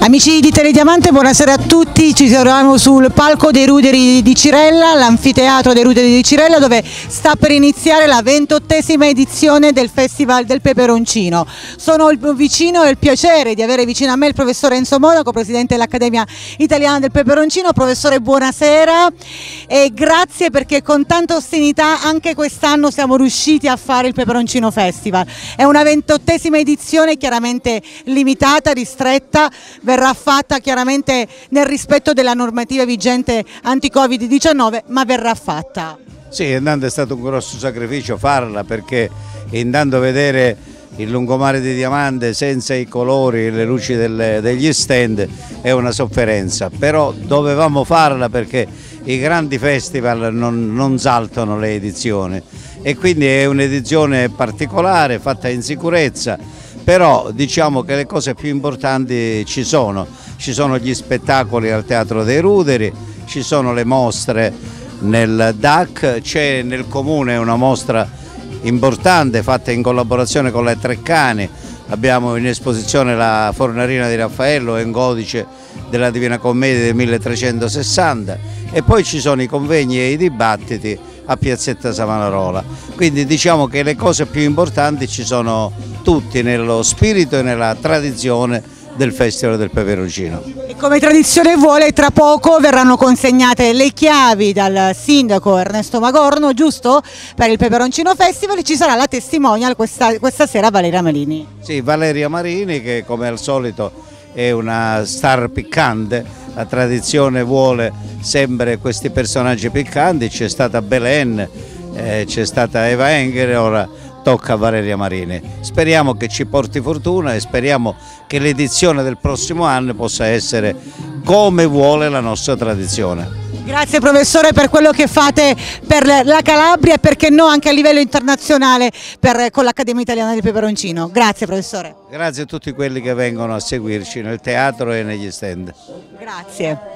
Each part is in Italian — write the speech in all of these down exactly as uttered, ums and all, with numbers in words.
Amici di Telediamante, buonasera a tutti. Ci troviamo sul palco dei Ruderi di Cirella, l'anfiteatro dei Ruderi di Cirella, dove sta per iniziare la ventottesima edizione del Festival del Peperoncino. Sono vicino e il piacere di avere vicino a me il professore Enzo Monaco, presidente dell'Accademia Italiana del Peperoncino. Professore, buonasera e grazie, perché con tanta ostinità anche quest'anno siamo riusciti a fare il Peperoncino Festival. È una ventottesima edizione chiaramente limitata, ristretta, verrà fatta chiaramente nel rispetto della normativa vigente anti-Covid diciannove, ma verrà fatta. Sì, intanto è stato un grosso sacrificio farla, perché intanto vedere il lungomare di Diamante senza i colori e le luci delle, degli stand è una sofferenza, però dovevamo farla perché i grandi festival non, non saltano le edizioni e quindi è un'edizione particolare, fatta in sicurezza. Però diciamo che le cose più importanti ci sono, ci sono gli spettacoli al Teatro dei Ruderi, ci sono le mostre nel D A C, c'è nel comune una mostra importante fatta in collaborazione con le Treccani, abbiamo in esposizione la Fornarina di Raffaello e un codice della Divina Commedia del milletrecentosessanta e poi ci sono i convegni e i dibattiti a Piazzetta Savonarola, quindi diciamo che le cose più importanti ci sono tutti nello spirito e nella tradizione del Festival del Peperoncino. E come tradizione vuole, tra poco verranno consegnate le chiavi dal sindaco Ernesto Magorno, giusto? Per il Peperoncino Festival, e ci sarà la testimonial questa, questa sera, Valeria Marini. Sì, Valeria Marini, che come al solito è una star piccante, la tradizione vuole sempre questi personaggi piccanti, c'è stata Belen, eh, c'è stata Eva Engher, ora tocca a Valeria Marini. Speriamo che ci porti fortuna e speriamo che l'edizione del prossimo anno possa essere come vuole la nostra tradizione. Grazie professore per quello che fate per la Calabria e perché no anche a livello internazionale per, con l'Accademia Italiana del Peperoncino. Grazie professore. Grazie a tutti quelli che vengono a seguirci nel teatro e negli stand. Grazie.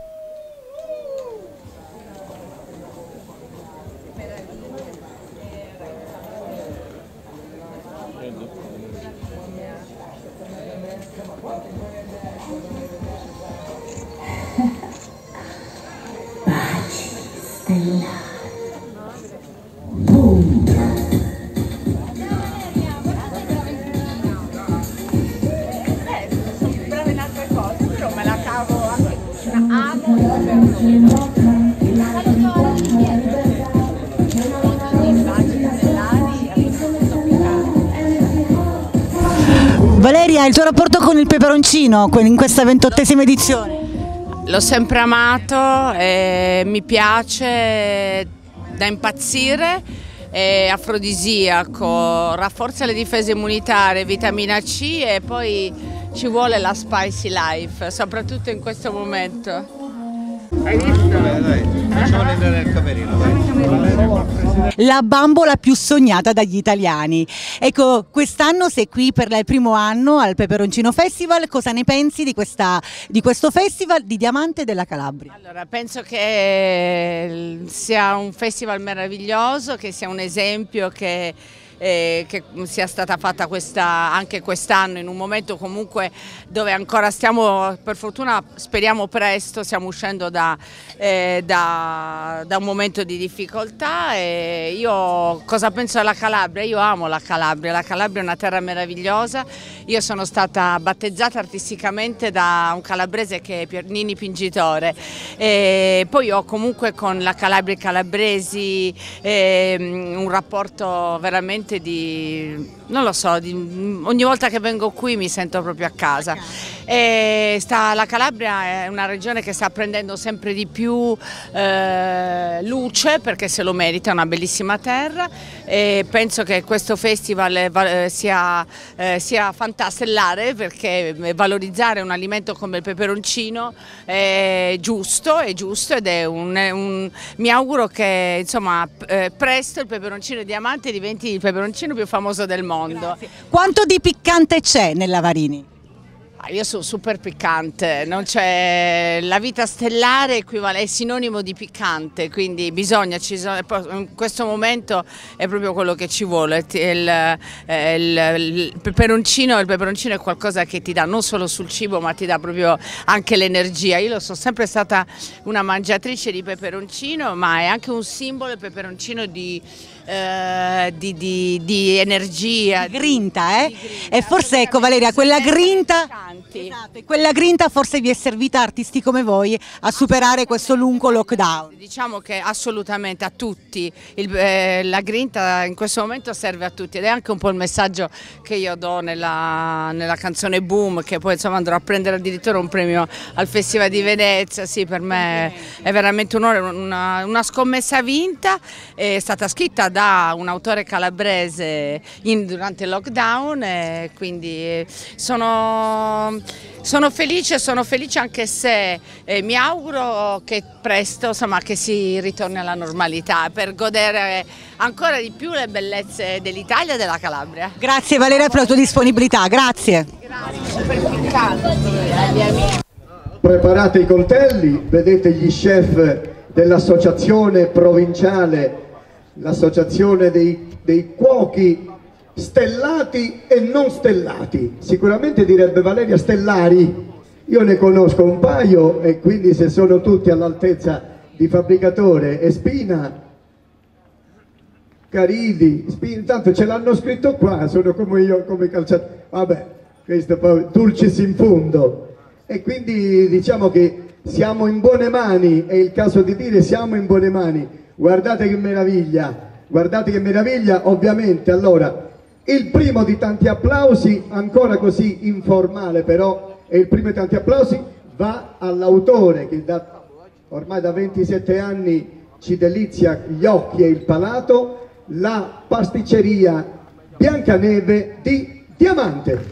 Valeria, il tuo rapporto con il peperoncino in questa ventottesima edizione? L'ho sempre amato, e mi piace da impazzire, è afrodisiaco, rafforza le difese immunitarie, vitamina C e poi ci vuole la spicy life, soprattutto in questo momento. Hai visto? Dai, dai, facciamo entrare nel camerino, vai. La bambola più sognata dagli italiani. Ecco, quest'anno sei qui per il primo anno al Peperoncino Festival. Cosa ne pensi di, questa, di questo festival di Diamante della Calabria? Allora, penso che sia un festival meraviglioso, che sia un esempio, che Eh, che sia stata fatta questa, anche quest'anno in un momento comunque dove ancora stiamo, per fortuna speriamo presto, stiamo uscendo da, eh, da, da un momento di difficoltà. E io cosa penso della Calabria? Io amo la Calabria, la Calabria è una terra meravigliosa, io sono stata battezzata artisticamente da un calabrese che è Nini Pingitore e poi ho comunque con la Calabria e i calabresi eh, un rapporto veramente di, non lo so, di, ogni volta che vengo qui mi sento proprio a casa. E sta, la Calabria è una regione che sta prendendo sempre di più eh, luce, perché se lo merita, è una bellissima terra e penso che questo festival eh, sia, eh, sia fantastellare, perché valorizzare un alimento come il peperoncino è giusto, è giusto ed è un, un mi auguro che insomma eh, presto il peperoncino Diamante diventi il peperoncino più famoso del mondo. Grazie. Quanto di piccante c'è nella Varini? Io sono super piccante, non c'è, la vita stellare equivale, è sinonimo di piccante, quindi bisogna, ci sono, in questo momento è proprio quello che ci vuole, il, il, il, peperoncino, il peperoncino è qualcosa che ti dà non solo sul cibo ma ti dà proprio anche l'energia. Io sono sempre stata una mangiatrice di peperoncino, ma è anche un simbolo il peperoncino di... Uh, di, di, di energia, di grinta, eh? Di grinta, e forse ecco Valeria, quella grinta, esatto, quella grinta forse vi è servita a artisti come voi a superare questo lungo lockdown. Diciamo che assolutamente a tutti, il, eh, la grinta in questo momento serve a tutti ed è anche un po' il messaggio che io do nella, nella canzone Boom, che poi insomma andrò a prendere addirittura un premio al Festival di Venezia. Sì, per me è veramente un onore, una, una scommessa vinta, è stata scritta da un autore calabrese in, durante il lockdown, e quindi sono, sono felice, sono felice anche se eh, mi auguro che presto insomma, che si ritorni alla normalità per godere ancora di più le bellezze dell'Italia e della Calabria. Grazie Valeria per la tua disponibilità, grazie. Grazie. Preparate i coltelli, vedete gli chef dell'associazione provinciale, l'associazione dei, dei cuochi stellati e non stellati, sicuramente direbbe Valeria stellari, io ne conosco un paio e quindi se sono tutti all'altezza di Fabbricatore e Spina, Caridi, Spina, tanto ce l'hanno scritto qua, sono come io, come calciatore, vabbè, questo poi dulcis in fundo, e quindi diciamo che siamo in buone mani, è il caso di dire siamo in buone mani. Guardate che meraviglia, guardate che meraviglia, ovviamente. Allora, il primo di tanti applausi, ancora così informale però, e il primo di tanti applausi va all'autore che da, ormai da ventisette anni ci delizia gli occhi e il palato, la pasticceria Biancaneve di Diamante.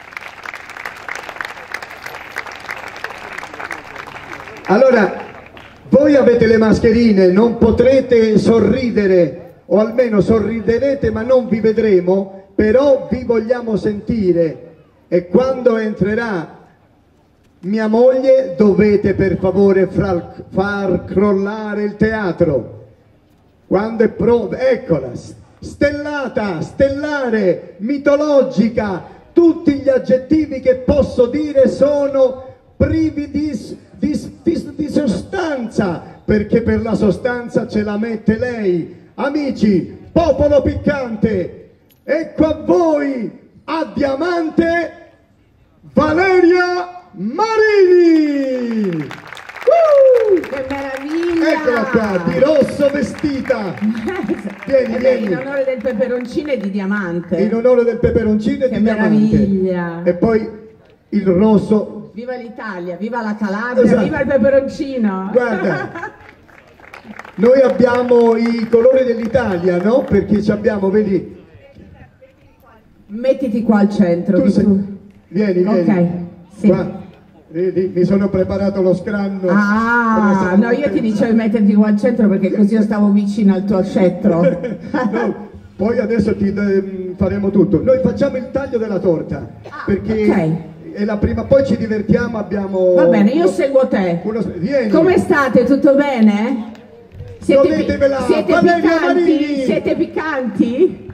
Allora, voi avete le mascherine, non potrete sorridere, o almeno sorriderete ma non vi vedremo, però vi vogliamo sentire, e quando entrerà mia moglie dovete per favore far, far crollare il teatro. Quando è pronta, eccola, stellata, stellare, mitologica, tutti gli aggettivi che posso dire sono privi di... Di, di, di sostanza, perché per la sostanza ce la mette lei. Amici, popolo piccante, ecco a voi a Diamante Valeria Marini. Uh, che meraviglia! Eccola qua, di rosso vestita. Vieni, eh beh, vieni. in onore del peperoncino e di Diamante. In onore del peperoncino e che di meraviglia. Diamante. E poi il rosso. Viva l'Italia, viva la Calabria, Esatto. Viva il peperoncino! Guarda, noi abbiamo i colori dell'Italia, no? Perché ci abbiamo, vedi? Mettiti qua al centro. Tu sei... tu. Vieni, vieni. Ok, sì. Qua. Vedi, mi sono preparato lo scranno. Ah, no, io ti dicevo metterti qua al centro perché così io stavo vicino al tuo cetro. No, poi adesso ti eh, faremo tutto. Noi facciamo il taglio della torta, ah, perché... Okay. E la prima, poi ci divertiamo, abbiamo... Va bene, io uno, seguo te. Uno, vieni. Come state? Tutto bene? Siete, Godetevela, siete Valeria piccanti? Marini. Siete piccanti?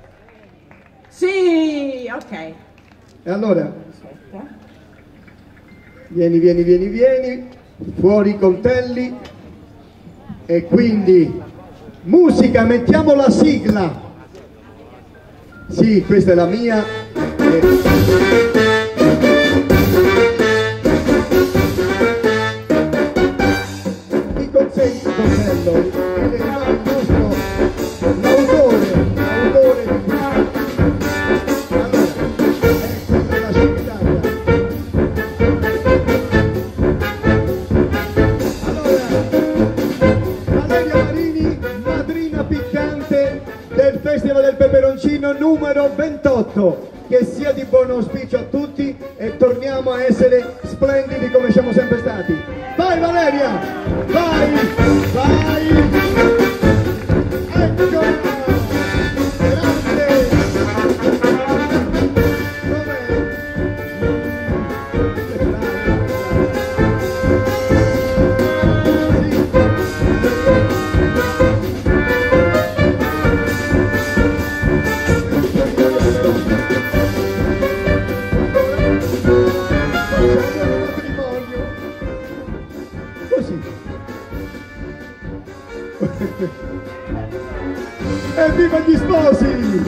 Sì, ok. E allora, vieni, vieni, vieni, vieni, fuori i coltelli, e quindi, musica, mettiamo la sigla. Sì, questa è la mia. E... numero ventotto, che sia di buon auspicio a tutti e torniamo a essere splendidi come siamo sempre stati. Vai Valeria, vai, vai, eccola, grande, dov'è? Evviva gli sposi!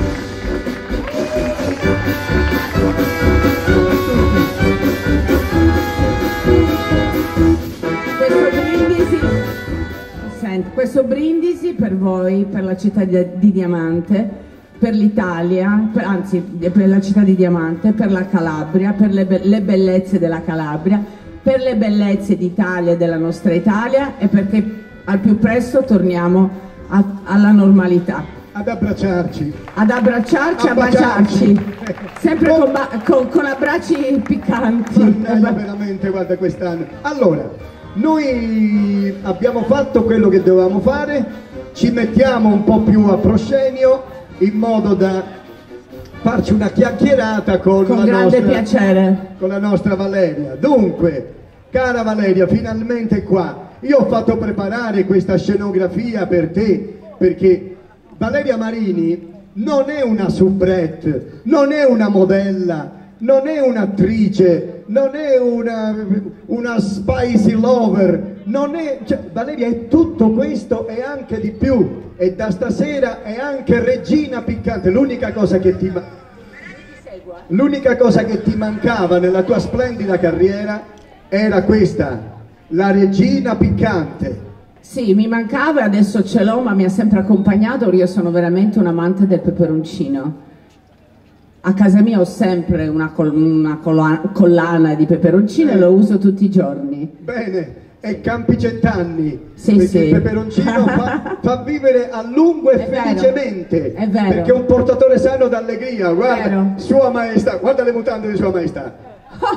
Questo brindisi, senti, questo brindisi per voi, per la città di, di Diamante, per l'Italia, anzi per la città di Diamante, per la Calabria, per le, be le bellezze della Calabria, per le bellezze d'Italia e della nostra Italia, e perché al più presto torniamo a, alla normalità. Ad abbracciarci. Ad abbracciarci, a baciarci. Sempre con, con, con abbracci piccanti. Mannaggia, veramente, guarda, quest'anno. Allora, noi abbiamo fatto quello che dovevamo fare, ci mettiamo un po' più a proscenio in modo da farci una chiacchierata con, con la grande nostra, piacere. con la nostra Valeria. Dunque, cara Valeria, finalmente qua. Io ho fatto preparare questa scenografia per te, perché Valeria Marini non è una soubrette, non è una modella, non è un'attrice, non è una, una spicy lover, non è, cioè, Valeria è tutto questo e anche di più, e da stasera è anche regina piccante. L'unica cosa che ti, l'unica cosa che ti mancava nella tua splendida carriera era questa, la regina piccante. Sì, mi mancava, adesso ce l'ho, ma mi ha sempre accompagnato. Io sono veramente un amante del peperoncino. A casa mia ho sempre una, col una collana di peperoncino, eh. e lo uso tutti i giorni. Bene, e campi cent'anni, sì, perché sì. il peperoncino fa, fa vivere a lungo e è felicemente, vero, è vero. Perché è un portatore sano d'allegria. Guarda, Sua Maestà, guarda le mutande di Sua Maestà.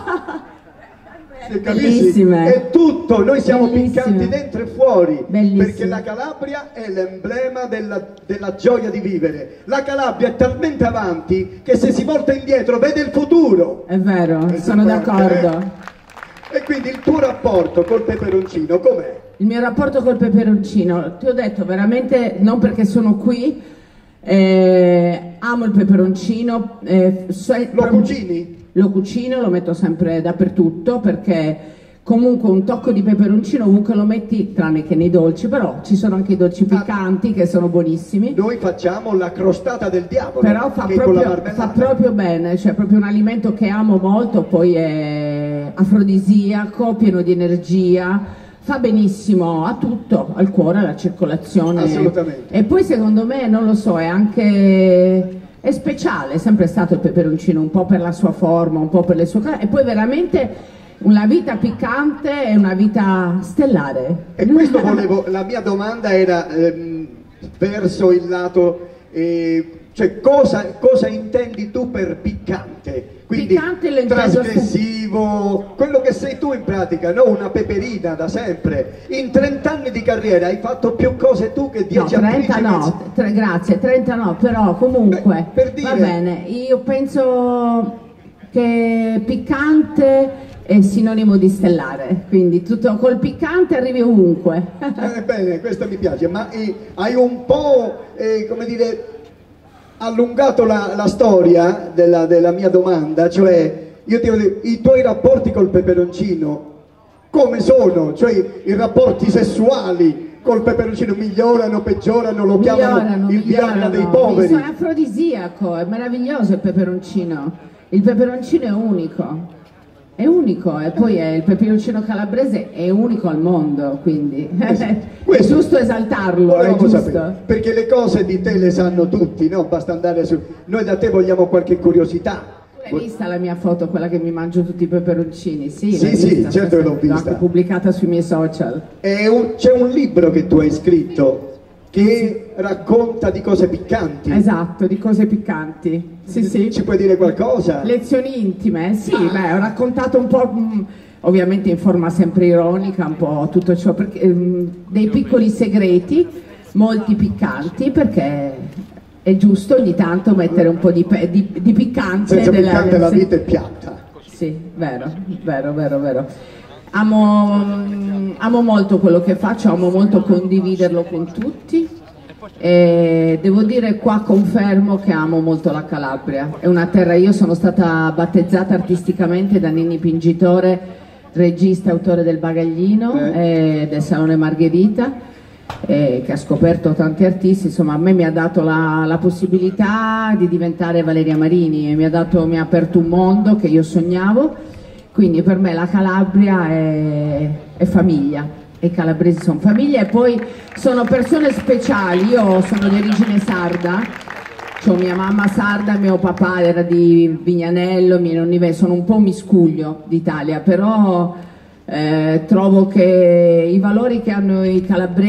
Bellissime. È tutto, noi siamo Bellissime. piccanti dentro e fuori. Bellissime. Perché la Calabria è l'emblema della, della gioia di vivere. La Calabria è talmente avanti che se si volta indietro vede il futuro. È vero, e sono d'accordo. Eh? E quindi il tuo rapporto col peperoncino com'è? Il mio rapporto col peperoncino, ti ho detto veramente, non perché sono qui, eh, amo il peperoncino. Eh, so, lo cucini? Lo cucino, lo metto sempre dappertutto, perché comunque un tocco di peperoncino ovunque lo metti, tranne che nei dolci, però ci sono anche i dolci piccanti, ah, che sono buonissimi. Noi facciamo la crostata del diavolo, però fa proprio, fa proprio bene, cioè proprio un alimento che amo molto, poi è afrodisiaco, pieno di energia, fa benissimo a tutto, al cuore, alla circolazione. Assolutamente. E poi secondo me, non lo so, è anche... è speciale, è sempre stato il peperoncino, un po' per la sua forma, un po' per le sue cose, e poi veramente una vita piccante è una vita stellare. E questo volevo, la mia domanda era ehm, verso il lato, eh, cioè cosa, cosa intendi tu per piccante? Quindi piccante trasgressivo, quello che sei tu in pratica, no? Una peperina da sempre. In trent'anni di carriera hai fatto più cose tu che dieci no, attrici. trenta no, tre, grazie, trenta no, però comunque, beh, per dire... va bene, io penso che piccante è sinonimo di stellare, quindi tutto col piccante arrivi ovunque. Eh, bene, questo mi piace, ma eh, hai un po', eh, come dire, allungato la, la storia della, della mia domanda, cioè io ti dico, i tuoi rapporti col peperoncino come sono? Cioè i rapporti sessuali col peperoncino migliorano, peggiorano, lo migliorano, chiamano il migliorano. Viagra dei poveri. È afrodisiaco, è meraviglioso il peperoncino, il peperoncino è unico. È unico, e poi è il peperoncino calabrese è unico al mondo, quindi è giusto esaltarlo, è giusto. Sapere, perché le cose di te le sanno tutti, no? Basta andare su... Noi da te vogliamo qualche curiosità. Tu l'hai vista la mia foto, quella che mi mangio tutti i peperoncini? Sì, sì, sì, vista, certo che l'ho vista. L'ho anche pubblicata sui miei social. C'è un libro che tu hai scritto che racconta di cose piccanti. Esatto, di cose piccanti. Sì, sì. Ci puoi dire qualcosa? Lezioni intime, sì, ah. beh, ho raccontato un po', mh, ovviamente in forma sempre ironica, un po' tutto ciò, perché, mh, dei piccoli segreti, molti piccanti, perché è giusto ogni tanto mettere un po' di, di, di piccante. Senza della, piccante la sì. vita è piatta. Sì, vero, vero, vero, vero. Amo, amo molto quello che faccio, amo molto condividerlo con tutti, e devo dire qua confermo che amo molto la Calabria, è una terra, io sono stata battezzata artisticamente da Ninni Pingitore, regista e autore del Bagaglino eh. e del Salone Margherita, eh, che ha scoperto tanti artisti, insomma a me mi ha dato la, la possibilità di diventare Valeria Marini e mi ha, dato, mi ha aperto un mondo che io sognavo, quindi per me la Calabria è, è famiglia. E i calabresi sono famiglia e poi sono persone speciali. Io sono di origine sarda, ho mia mamma sarda, mio papà era di Vignanello, miei nonni, sono un po' un miscuglio d'Italia, però eh, trovo che i valori che hanno i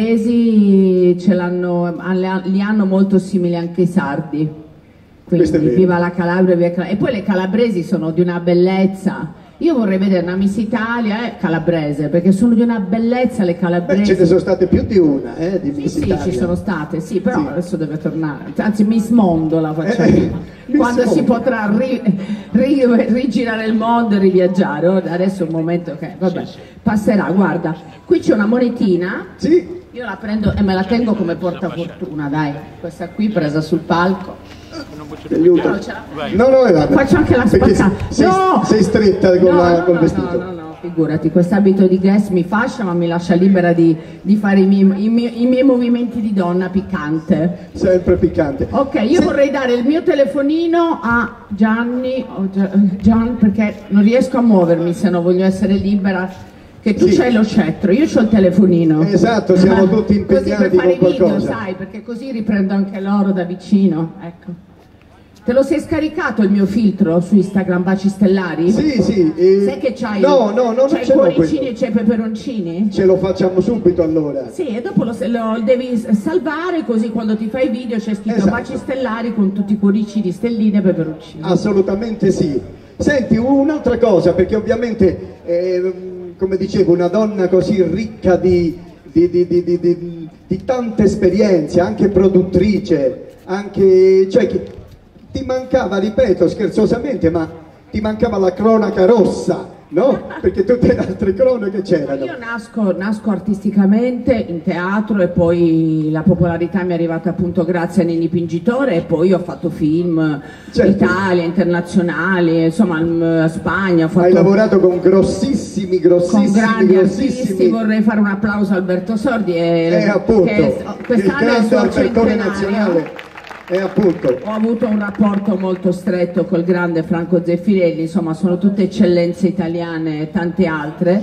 calabresi ce l'hanno, li hanno molto simili anche i sardi, quindi viva la Calabria, viva Calabria. E poi le calabresi sono di una bellezza. Io vorrei vedere una Miss Italia eh, calabrese, perché sono di una bellezza le calabresi. Beh, ce ne sono state più di una, eh, di Miss sì, Italia. Sì, ci sono state, sì, però sì. Adesso deve tornare. Anzi, Miss Mondo la facciamo. Eh, Quando Mondo. Si potrà ri, ri, rigirare il mondo e riviaggiare. Adesso è un momento che, vabbè, passerà. Guarda, qui c'è una monetina. Sì. Io la prendo e me la tengo come portafortuna, dai. Questa qui presa sul palco. Ti aiuto. No, no, no, vabbè. Faccio anche la spazzata. Sei, no! sei stretta con, no, la, no, col no, vestito. No, no, no, figurati, quest'abito di guest mi fascia, ma mi lascia libera di, di fare i miei, i, miei, i miei movimenti di donna piccante. Sempre piccante. Ok, io Se... vorrei dare il mio telefonino a Gianni, o Gian, perché non riesco a muovermi se non voglio essere libera. Che tu sì. c'hai lo scettro, io c'ho il telefonino. Esatto, siamo tutti impegnati così per fare con i video, qualcosa. sai, perché così riprendo anche loro da vicino, ecco. Te lo sei scaricato il mio filtro su Instagram, Baci Stellari? Sì, sì. E... Sai che c'hai no, no, no, c'hai i cuoricini e c'hai i peperoncini? Ce lo facciamo subito allora. Sì, e dopo lo, lo devi salvare, così quando ti fai i video c'è scritto esatto. Baci Stellari con tutti i cuoricini, stelline e peperoncini. Assolutamente sì. Senti, un'altra cosa, perché ovviamente, eh, come dicevo, una donna così ricca di, di, di, di, di, di, di tante esperienze, anche produttrice, anche... Cioè, che, ti mancava, ripeto scherzosamente, ma ti mancava la cronaca rossa, no? Perché tutte le altre cronache c'erano. Io nasco, nasco artisticamente in teatro e poi la popolarità mi è arrivata appunto grazie a Ninni Pingitore e poi ho fatto film, certo. Italia, internazionali, insomma a Spagna. Ho fatto... Hai lavorato con grossissimi, grossissimi, con grandi grossissimi... artisti, vorrei fare un applauso a Alberto Sordi e eh, appunto, che quest'anno è il suo Albertone centenario. nazionale. E appunto. Ho avuto un rapporto molto stretto col grande Franco Zeffirelli, insomma sono tutte eccellenze italiane e tante altre.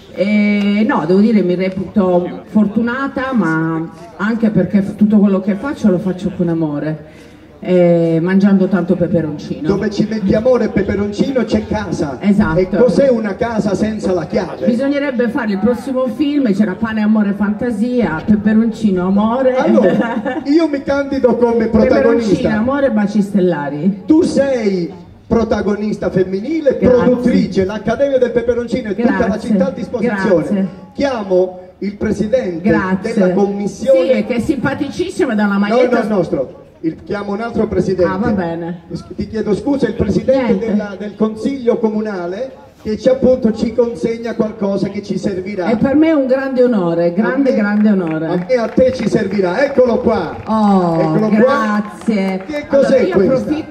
E no, devo dire mi reputo fortunata, ma anche perché tutto quello che faccio lo faccio con amore. Eh, mangiando tanto peperoncino. Dove ci metti amore e peperoncino c'è casa. Esatto. E cos'è una casa senza la chiave? Bisognerebbe fare il prossimo film, c'era pane, amore, fantasia, peperoncino, amore. Allora, io mi candido come protagonista. Peperoncino, amore, Baci Stellari. Tu sei protagonista femminile, Grazie. Produttrice, l'Accademia del Peperoncino e tutta la città a disposizione. Grazie. Chiamo il presidente Grazie. della commissione. Sì, che è simpaticissimo, da una maglietta. No, no, il nostro. Il, chiamo un altro presidente. Ah, va bene. Ti chiedo scusa, il presidente della, del consiglio comunale che ci appunto ci consegna qualcosa che ci servirà. E per me è un grande onore, grande, me, grande onore. A me a te ci servirà, eccolo qua. Oh, eccolo grazie. Qua. Che cos'è allora, questa? Approfitto...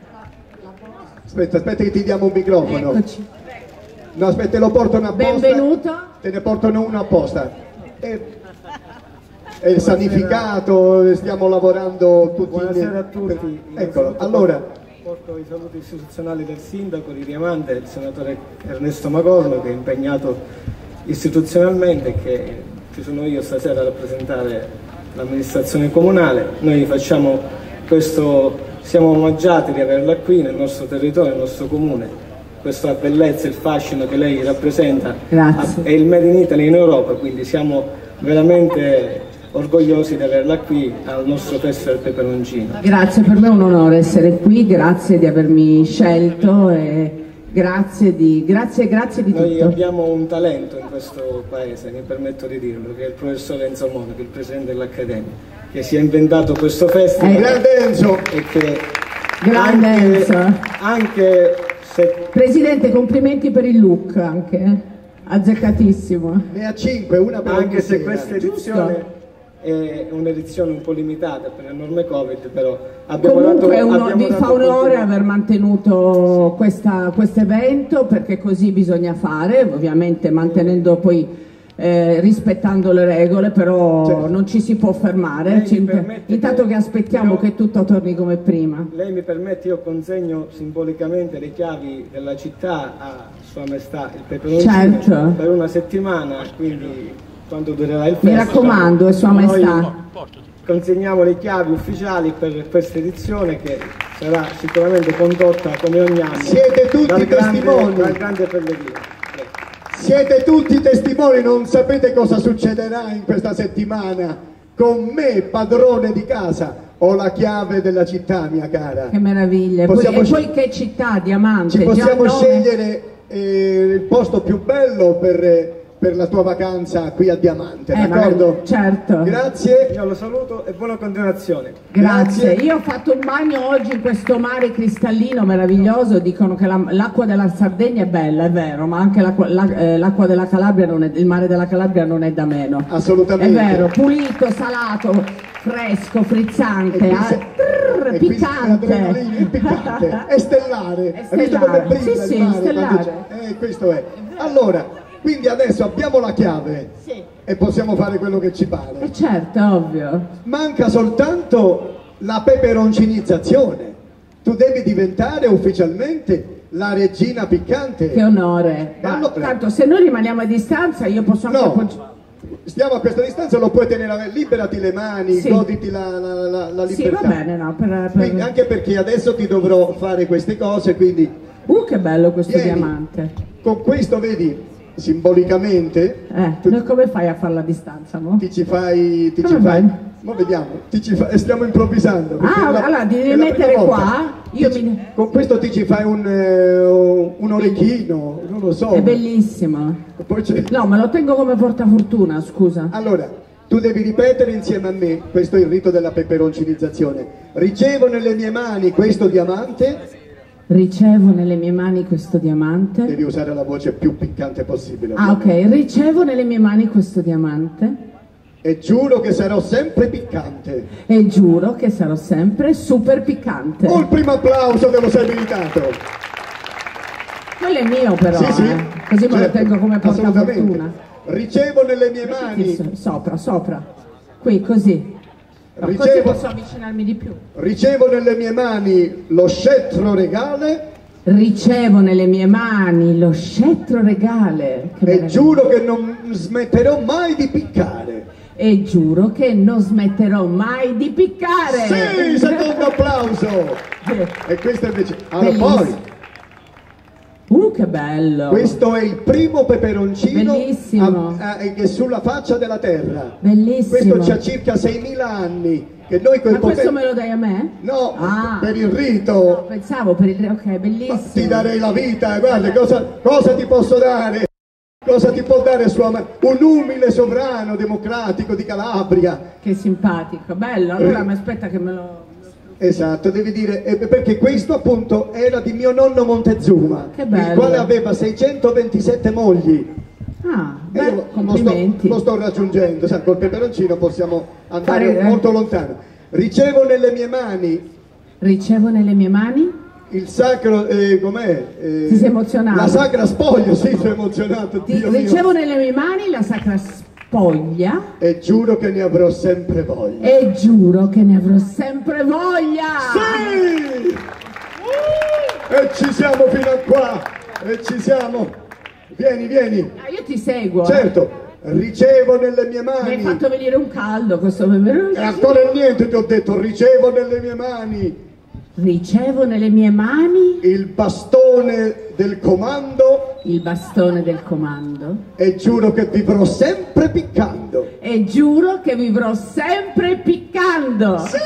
Aspetta, aspetta che ti diamo un microfono. Eccoci. No, aspetta, te lo portano apposta. Benvenuto. Te ne portano uno apposta. E... È il sanificato, stiamo lavorando tutti. Buonasera a tutti. Eccolo, allora. Porto i saluti istituzionali del sindaco di Diamante, il senatore Ernesto Magorno, che è impegnato istituzionalmente e che ci sono io stasera a rappresentare l'amministrazione comunale. Noi facciamo questo, siamo omaggiati di averla qui nel nostro territorio, nel nostro comune. Questa bellezza e il fascino che lei rappresenta Grazie. È il Made in Italy in Europa, quindi siamo veramente orgogliosi di averla qui al nostro Festival Peperoncino. Grazie, per me è un onore essere qui, grazie di avermi scelto e grazie di, grazie, grazie di Noi tutto. abbiamo un talento in questo paese, mi permetto di dirlo, che è il professor Enzo Monaco, il presidente dell'Accademia, che si è inventato questo festival. Eh, grande Enzo! E che grande anche, Enzo. Anche se... Presidente, complimenti per il look anche, eh? Azzeccatissimo. Ne ha cinque, una per Anche ogni se sera. questa edizione è un'edizione un po' limitata per l'enorme Covid, però abbiamo Comunque dato, uno, abbiamo vi dato fa onore continuità. aver mantenuto questo evento, perché così bisogna fare, ovviamente mantenendo poi eh, rispettando le regole, però certo. non ci si può fermare. Ci, intanto che, che aspettiamo io, che tutto torni come prima. Lei mi permette, io consegno simbolicamente le chiavi della città a Sua Maestà il Peperoncino certo. per una settimana, quindi quando durerà il festival. Mi raccomando, è Sua Maestà. Consegniamo le chiavi ufficiali per questa edizione che sarà sicuramente condotta come ogni anno. Siete tutti dal testimoni. Grande, dal grande Pellegrino. Siete tutti testimoni, non sapete cosa succederà in questa settimana. Con me, padrone di casa, ho la chiave della città, mia cara. Che meraviglia. Possiamo poi, e poi che città, Diamante. Ci possiamo scegliere eh, il posto più bello per... Eh, per la tua vacanza qui a Diamante, eh, d'accordo? Certo. Grazie. Io lo saluto e buona continuazione. Grazie. Grazie. Io ho fatto un bagno oggi in questo mare cristallino meraviglioso, dicono che l'acqua della Sardegna è bella, è vero, ma anche l'acqua eh, della Calabria, non è, il mare della Calabria non è da meno. Assolutamente. È vero, pulito, salato, fresco, frizzante, e trrr, piccante. È piccante, è stellare. È stellare. Hai visto come brilla sì, sì, il mare? stellare. Eh, questo è. Allora, quindi adesso abbiamo la chiave sì. e possiamo fare quello che ci pare. Eh certo, ovvio. Manca soltanto la peperoncinizzazione. Tu devi diventare ufficialmente la regina piccante. Che onore. Ma allora, tanto se noi rimaniamo a distanza io posso anche... No, stiamo a questa distanza, lo puoi tenere, liberati le mani, sì. goditi la, la, la, la libertà. Sì, va bene, no, per, per... Quindi, anche perché adesso ti dovrò fare queste cose, quindi... Uh, che bello questo vieni. Diamante. Con questo, vedi... simbolicamente eh, tu, noi come fai a farla a distanza? Mo? Ti ci fai ti come ci fai ma vediamo ti ci fai, stiamo improvvisando ah la, allora devi mettere qua io ci, mi... con questo ti ci fai un, uh, un orecchino, non lo so, è bellissimo. No, me lo tengo come portafortuna, scusa. Allora tu devi ripetere insieme a me, questo è il rito della peperoncinizzazione. Ricevo nelle mie mani questo diamante. Ricevo nelle mie mani questo diamante. Devi usare la voce più piccante possibile. Ah, ok. Ricevo nelle mie mani questo diamante. E giuro che sarò sempre piccante. E giuro che sarò sempre super piccante. Oh, il primo applauso che lo sei meritato. Quello è mio però, sì, sì. Eh. Così certo. me lo tengo come portafortuna. Ricevo nelle mie mani. Sopra, sopra. Qui, così. No, ricevo, così posso avvicinarmi di più. Ricevo nelle mie mani lo scettro regale. Ricevo nelle mie mani lo scettro regale. Che e meraviglia. Giuro che non smetterò mai di piccare. E giuro che non smetterò mai di piccare. Sì, secondo applauso. E questo invece... Allora poi... Uh, che bello! Questo è il primo peperoncino Bellissimo. A, a, che è sulla faccia della terra. Bellissimo. Questo c'ha circa seimila anni. Che noi quel Ma questo poter... me lo dai a me? No, ah. per il rito. No, pensavo per il rito, ok, bellissimo. Ma ti darei la vita, guarda, cosa, cosa ti posso dare? Cosa ti può dare sua madre? Un umile sovrano democratico di Calabria. Che simpatico, bello. Allora eh. mi aspetta che me lo... Esatto, devi dire, eh, perché questo appunto era di mio nonno Montezuma, che bello. Il quale aveva seicentoventisette mogli. Ah, e beh, io complimenti. Lo sto, lo sto raggiungendo, sai, col peperoncino possiamo andare Fare, molto eh. lontano. Ricevo nelle mie mani... Ricevo nelle mie mani? Il sacro, eh, com'è? Eh, Ti sei emozionato? La sacra spoglia, sì, sono emozionato. Ti, Dio ricevo mio. nelle mie mani la sacra spoglia. E giuro che ne avrò sempre voglia. E giuro che ne avrò sempre voglia. Sì! E ci siamo fino a qua. E ci siamo. Vieni, vieni. Ah, io ti seguo. Certo. Ricevo nelle mie mani. Mi hai fatto venire un caldo questo peperoncino. E ancora niente ti ho detto, ricevo nelle mie mani. Ricevo nelle mie mani il bastone del comando. Il bastone del comando. E giuro che vivrò sempre piccando. E giuro che vivrò sempre piccando. Sì!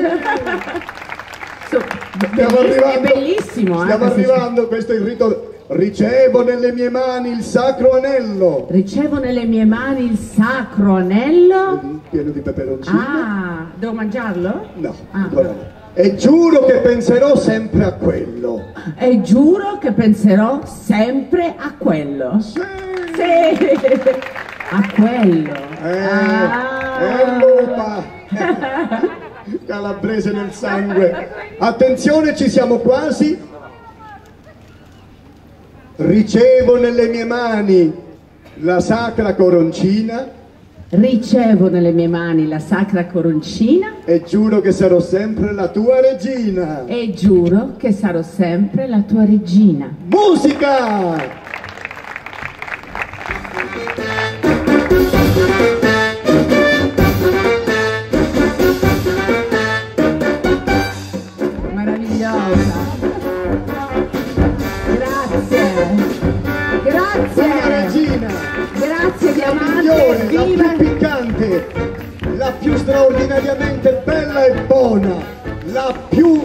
So, stiamo arrivando, è bellissimo. Stiamo eh, arrivando, questo è il rito. Ricevo nelle mie mani il sacro anello. Ricevo nelle mie mani il sacro anello. Pieno di peperoncino. Ah, devo mangiarlo? No, ah, no. E giuro che penserò sempre a quello. E giuro che penserò sempre a quello. Sì! Sì! A quello. Eh, ah. eh lupa. Calabrese nel sangue. Attenzione, ci siamo quasi. Ricevo nelle mie mani la sacra coroncina. Ricevo nelle mie mani la sacra coroncina. E giuro che sarò sempre la tua regina. E giuro che sarò sempre la tua regina. Musica! Meravigliosa. Grazie. Grazie. Una regina. Grazie Diamante. Migliore, la Viva. più piccante, la più straordinariamente bella e buona, la più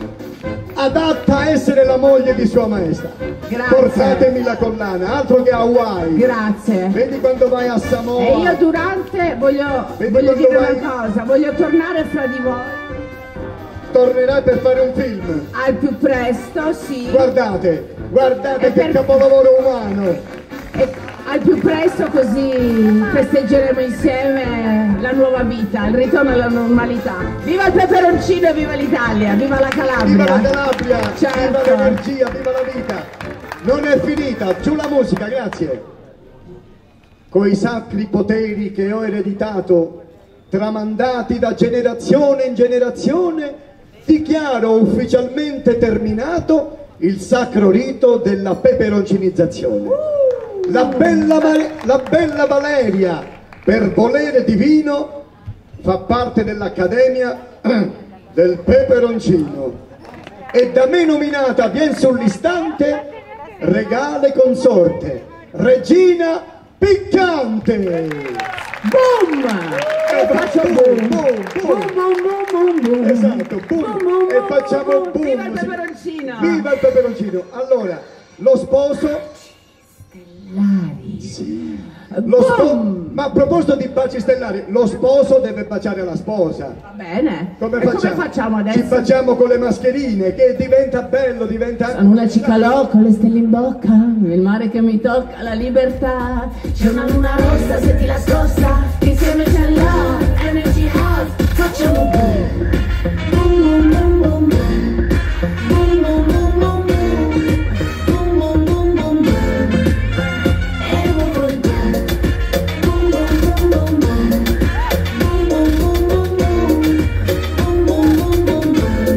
adatta a essere la moglie di Sua Maestà. Grazie. Portatemi la collana, altro che Hawaii. Grazie. Vedi quando vai a Samoa. E io durante voglio, Vedi voglio quando dire vai- una cosa, voglio tornare fra di voi Tornerai per fare un film. al più presto, sì. Guardate, guardate E che per- capolavoro umano. E al più presto così festeggeremo insieme la nuova vita, il ritorno alla normalità. Viva il peperoncino e viva l'Italia, viva la Calabria. Viva la Calabria, viva Certo. l'energia, viva la vita. Non è finita, giù la musica, grazie. Coi sacri poteri che ho ereditato, tramandati da generazione in generazione, dichiaro ufficialmente terminato il sacro rito della peperoncinizzazione. La bella, Va- la bella Valeria, per volere divino, fa parte dell'Accademia del Peperoncino e da me nominata vien sull'istante regale consorte, regina piccante. Boom! E faccio boom! Boom, boom, Boom, boom, boom, boom, boom. Esatto, boom. Boom, boom, E boom, facciamo boom. boom. Viva il peperoncino! Viva il peperoncino! Allora, lo sposo... Lari. Sì. Lo spo- Boom! Ma a proposito di baci stellari, lo sposo deve baciare la sposa. Va bene. Come e facciamo? come facciamo Ci adesso? facciamo con le mascherine, che diventa bello, diventa... Sono una cicalò con le stelle in bocca, il mare che mi tocca, la libertà. C'è una luna rossa, senti la scossa, insieme c'è la energy hot, facciamo boom. Boom, boom, boom, boom, boom. Boom, boom, boom, boom, boom. Boom, boom, boom, boom, boom. E boom, boom, boom. Boom, boom, boom, boom, boom. Boom, boom, boom, boom, boom. Boom, boom, boom, boom, boom.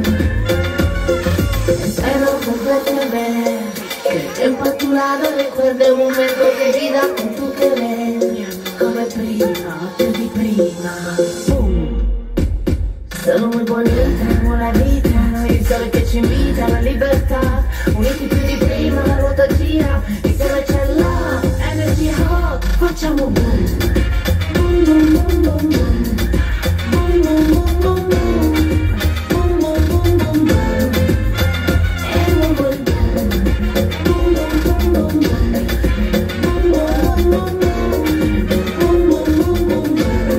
Espero volverte a ver, que el tiempo a tu lado recuerde un momento de vida con tu querer, come prima, più di prima. Boom. Sono muy bonita como la vita, il sole che ci invita alla libertà, uniti più di prima, la ruota gira, insieme c'è la energy hot, facciamo boom. Boom, boom, boom, boom, boom. Boom, boom, boom, boom, boom. Boom, boom, boom, boom, boom. E boom, boom, boom. Boom, boom, boom, boom, boom. Boom, boom, boom, boom, boom. Boom, boom, boom, boom, boom.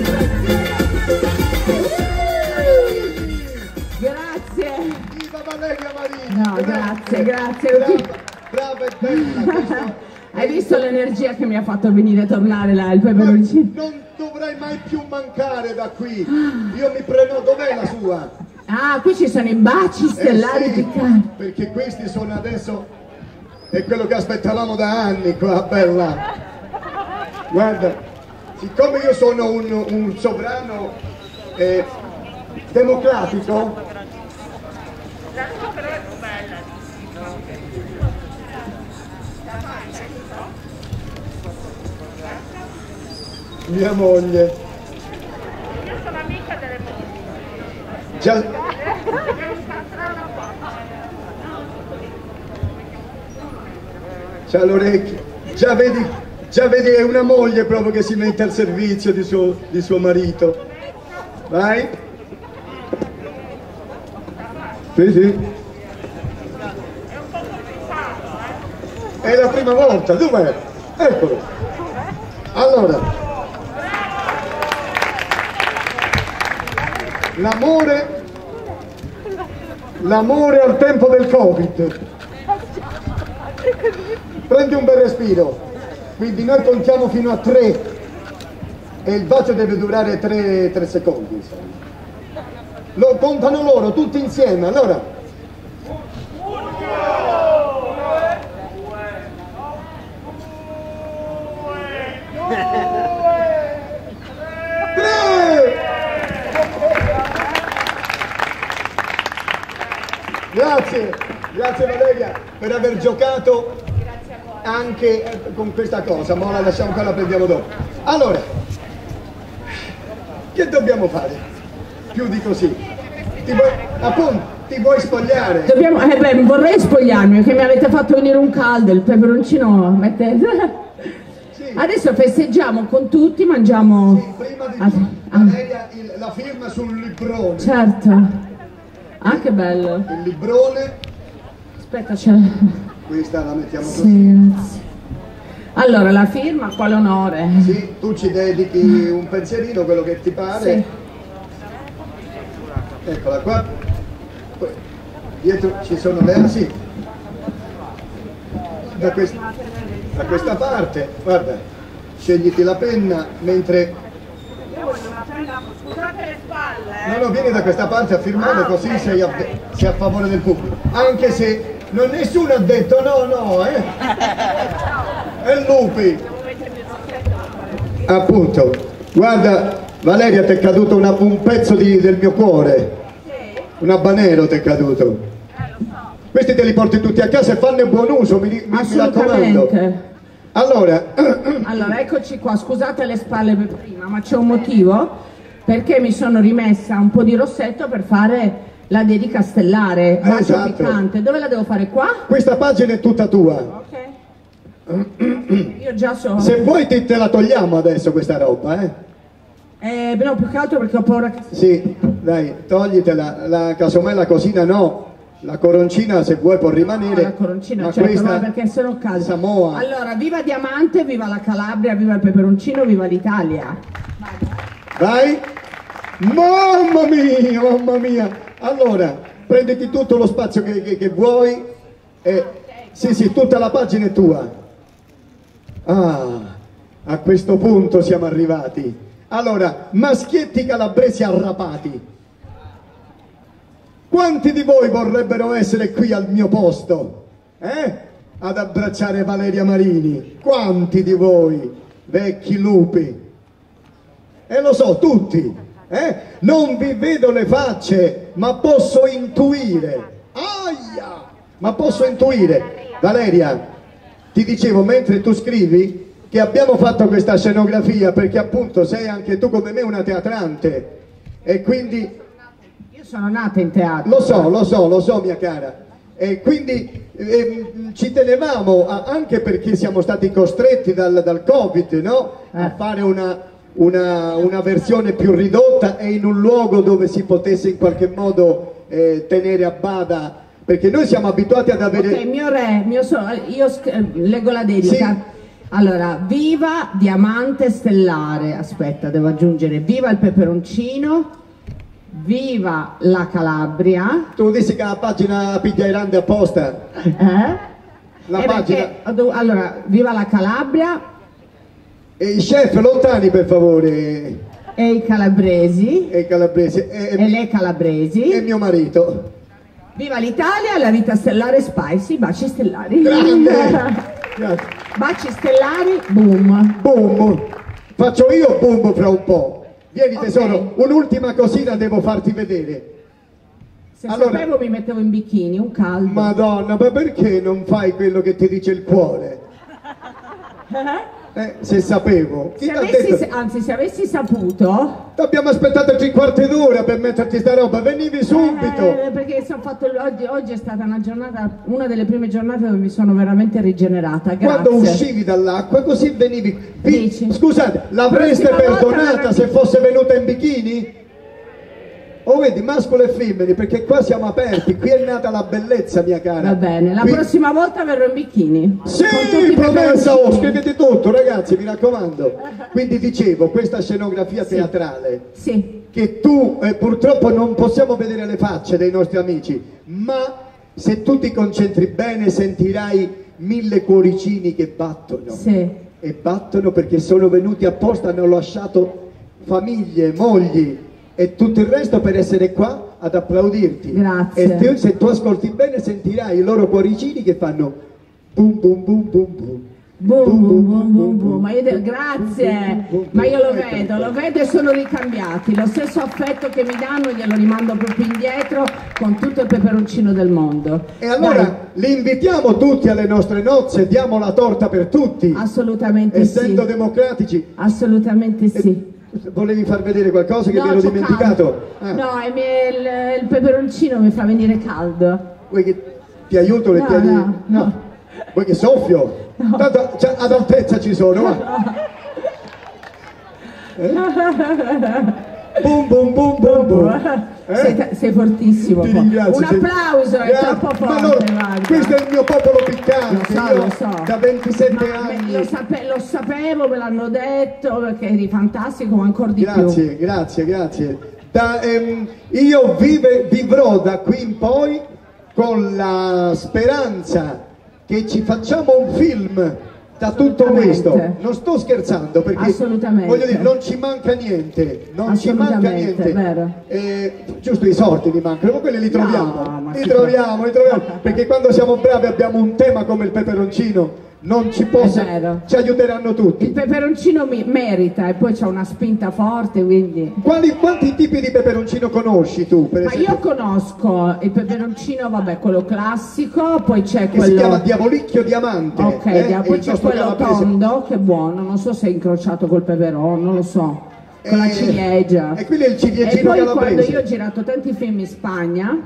Grazie. Viva Valeria Marini! No, grazie, grazie. Brava, brava e bella! questo- Hai visto l'energia che mi ha fatto venire tornare là, il Ma peperoncino? non dovrai mai più mancare da qui! Io mi prenoto, dov'è la sua? Ah, qui ci sono i baci stellari Eh sì, piccanti. perché questi sono adesso è quello che aspettavamo da anni qua, bella. Guarda, siccome io sono un, un sovrano eh, democratico, mia moglie, Io sono amica delle mogli. già, c'ha l'orecchio, già vedi, già vedi è una moglie proprio che si mette al servizio di suo, di suo marito. Vai. Sì, sì. È la prima volta, dov'è? Eccolo. Allora, l'amore, l'amore al tempo del Covid. Prendi un bel respiro, quindi noi contiamo fino a tre e il bacio deve durare tre, tre secondi. Insomma. Lo contano loro tutti insieme, allora. Grazie, grazie Valeria per aver giocato anche con questa cosa, ma la lasciamo qua, la prendiamo dopo. Allora, che dobbiamo fare? Più di così. Ti vuoi, appunto, ti vuoi spogliare? Dobbiamo, eh beh, vorrei spogliarmi perché mi avete fatto venire un caldo, il peperoncino mette... Sì. Adesso festeggiamo con tutti, mangiamo... Sì, prima di ah, tutto, ah. Valeria, il, la firma sul librone. Certo. Ah, che bello. Il librone, Aspetta, c'è... questa la mettiamo così. Sì, grazie. Allora, la firma, quale onore. Sì, tu ci dedichi un pensierino, quello che ti pare. Sì. Eccola qua. Poi, dietro ci sono le asi. Da, quest da questa parte, guarda, scegliti la penna mentre... Scusate le spalle. No, no, vieni da questa parte a firmare, così sei a, sei a favore del pubblico. Anche se non nessuno ha detto no, no, eh. È Lupi. Appunto, guarda, Valeria, ti è caduto una, un pezzo di, del mio cuore. Un habanero ti è caduto. Questi te li porti tutti a casa e fanno buon uso, mi, mi, mi raccomando. Allora, allora, eccoci qua, scusate le spalle per prima, ma c'è un motivo, perché mi sono rimessa un po' di rossetto per fare la dedica stellare, bacio esatto. piccante. Dove la devo fare? Qua? Questa pagina è tutta tua. Ok. Io già so. Se vuoi te, te la togliamo adesso questa roba, eh? Eh, no, più che altro perché ho paura che... Sì, dai, toglitela, la, casomai la cosina no. La coroncina se vuoi può rimanere, la coroncina, ma certo, questa no, perché sono calda. Samoa. Allora, viva Diamante, viva la Calabria, viva il peperoncino, viva l'Italia. Vai. Mamma mia, mamma mia. Allora, prenditi tutto lo spazio che, che, che vuoi. E, sì, sì, tutta la pagina è tua. Ah, a questo punto siamo arrivati. Allora, maschietti calabresi arrapati. Quanti di voi vorrebbero essere qui al mio posto? Eh? Ad abbracciare Valeria Marini? Quanti di voi? Vecchi lupi? E lo so, tutti. Eh? Non vi vedo le facce, ma posso intuire. Aia! Ma posso intuire. Valeria, ti dicevo mentre tu scrivi che abbiamo fatto questa scenografia perché appunto sei anche tu come me una teatrante e quindi... Sono nata in teatro. Lo so, lo so, lo so mia cara. E quindi eh, ci tenevamo, a, anche perché siamo stati costretti dal, dal Covid, no? Eh. A fare una, una, una versione più ridotta e in un luogo dove si potesse in qualche modo eh, tenere a bada, perché noi siamo abituati ad avere... Ok, mio re, mio so io leggo la dedica. Sì. Allora, viva Diamante Stellare, aspetta, devo aggiungere, viva il peperoncino, viva la Calabria. Tu dici che la pagina piglia grande apposta? Eh? La Eh pagina... perché, allora, viva la Calabria. E i chef lontani per favore. E i calabresi. E i calabresi. E, e le calabresi. E mio marito. Viva l'Italia, la vita stellare spicy, baci stellari. Grande! Grazie. Baci stellari, boom. Boom. Faccio io boom fra un po'. Vieni tesoro, Okay. Un'ultima cosina devo farti vedere. Se Allora, sapevo mi mettevo in bikini, un caldo. Madonna, ma perché non fai quello che ti dice il cuore? Eh, se sapevo. Chi Se t'ha avessi, detto? anzi, se avessi saputo... Abbiamo aspettato tre quarti d'ora per metterti sta roba, venivi subito. Eh, perché so, fatto, oggi, oggi è stata una giornata, una delle prime giornate dove mi sono veramente rigenerata. Grazie. Quando uscivi dall'acqua così venivi. Vi- Dici? Scusate, l'avreste Prossima volta perdonata verrà- se fosse venuta in bikini? Oh, vedi, mascolo e femmine, perché qua siamo aperti, qui è nata la bellezza, mia cara. Va bene, la Qui- prossima volta verrò in bikini. Sì, Con tutti i promessa, oh, peperoncini. scrivete tutto, ragazzi, mi raccomando. Quindi dicevo, questa scenografia Sì. teatrale, Sì, che tu eh, purtroppo non possiamo vedere le facce dei nostri amici, ma se tu ti concentri bene sentirai mille cuoricini che battono. sì. E battono perché sono venuti apposta, hanno lasciato famiglie, mogli e tutto il resto per essere qua ad applaudirti. Grazie. E tu, se tu ascolti bene sentirai i loro cuoricini che fanno boom boom boom boom boom Boom, boom, boom, boom, boom. Ma io de- grazie, ma io lo vedo, lo vedo e sono ricambiati. Lo stesso affetto che mi danno glielo rimando proprio indietro con tutto il peperoncino del mondo. E allora Dai. li invitiamo tutti alle nostre nozze, diamo la torta per tutti. Assolutamente essendo sì. Essendo democratici. Assolutamente sì. E volevi far vedere qualcosa che no, mi ero dimenticato? Ah. No, il, il peperoncino mi fa venire caldo. Vuoi che ti aiuto le no, piedi? No, no. Vuoi che soffio? No. Tanto cioè, ad altezza ci sono, no. Eh? Boom boom boom boom boom. Eh? Sei, sei fortissimo. Ti ringrazio, un applauso, sei... è troppo forte. No, questo è il mio popolo piccante. Lo so, io lo so. Da ventisette ma anni. Lo, sape lo sapevo, me l'hanno detto, perché eri fantastico, ma ancora di grazie, più. Grazie, grazie, grazie. Da, ehm, io vive, vivrò da qui in poi con la speranza che ci facciamo un film da tutto questo. Non sto scherzando, perché voglio dire, non ci manca niente, non ci manca niente. Vero. Eh, giusto, i soldi mi mancano, ma quelli li troviamo, no, li troviamo, li troviamo, perché quando siamo bravi abbiamo un tema come il peperoncino. Non ci possono, ci aiuteranno tutti. Il peperoncino mi merita e poi c'ha una spinta forte, quindi... Quali, quanti tipi di peperoncino conosci tu, per Ma esempio? io conosco il peperoncino, vabbè, quello classico, poi c'è quello... Che si chiama diavolicchio diamante. Ok, eh? poi c'è quello tondo, che è buono, non so se è incrociato col peperone, non lo so, con eh, la ciliegia. E quello è il ciliegino E poi calabrese. Quando io ho girato tanti film in Spagna,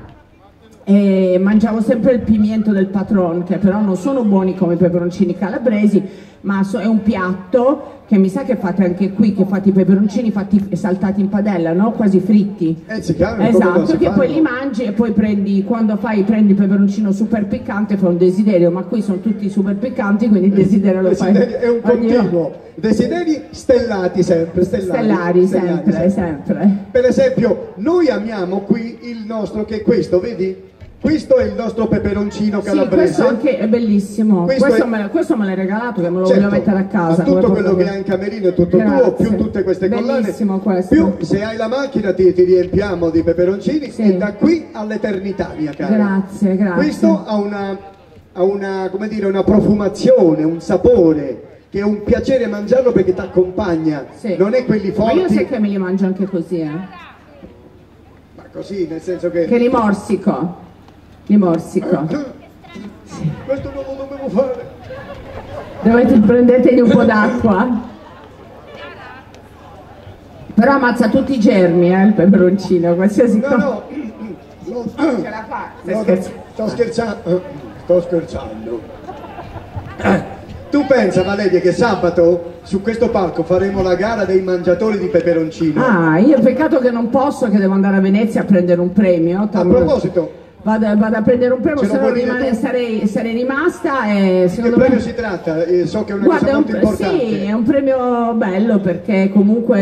e mangiavo sempre il pimiento del patron, che però non sono buoni come i peperoncini calabresi, ma so, è un piatto che mi sa che fate anche qui, che fate i peperoncini fatti saltati in padella, no? Quasi fritti. Eh, si chiama, esatto, che poi li mangi e poi prendi, quando fai, prendi il peperoncino super piccante, fai un desiderio, ma qui sono tutti super piccanti, quindi il desiderio lo fai. È un continuo. Desideri stellati sempre, stellati, stellari, stellari sempre, sempre, sempre. Per esempio, noi amiamo qui il nostro, che è questo, vedi? Questo è il nostro peperoncino calabrese. Sì, questo anche è bellissimo. Questo, questo, è... me, questo me l'hai regalato, che me lo certo, voglio mettere a casa. Ma tutto quello che hai in camerino è tutto Grazie. tuo, più tutte queste collane. Bellissimo questo. Più se hai la macchina ti, ti riempiamo di peperoncini sì. E da qui all'eternità, mia cara. Grazie, grazie. Questo ha una, ha una, come dire, una profumazione, un sapore, che è un piacere mangiarlo perché ti accompagna. Sì. Non è quelli forti. Ma io sai che me li mangio anche così, eh? Ma così, nel senso che... Che li morsico. Li morsico. Sì. Questo non lo dovevo fare. Dovete prendetegli un po' d'acqua. Però ammazza tutti i germi, eh, il peperoncino, qualsiasi no, cosa. No, no. Ce la fa. No, scherzando. Sto scherzando. Sto scherzando. Tu pensa, Valeria, che sabato su questo palco faremo la gara dei mangiatori di peperoncino? Ah, io peccato che non posso, che devo andare a Venezia a prendere un premio. A proposito, Vado, vado a prendere un premio, se no rimane, sarei, sarei rimasta e di che premio me... si tratta? Eh, so che è una Guarda, cosa molto un, importante. Sì, è un premio bello perché comunque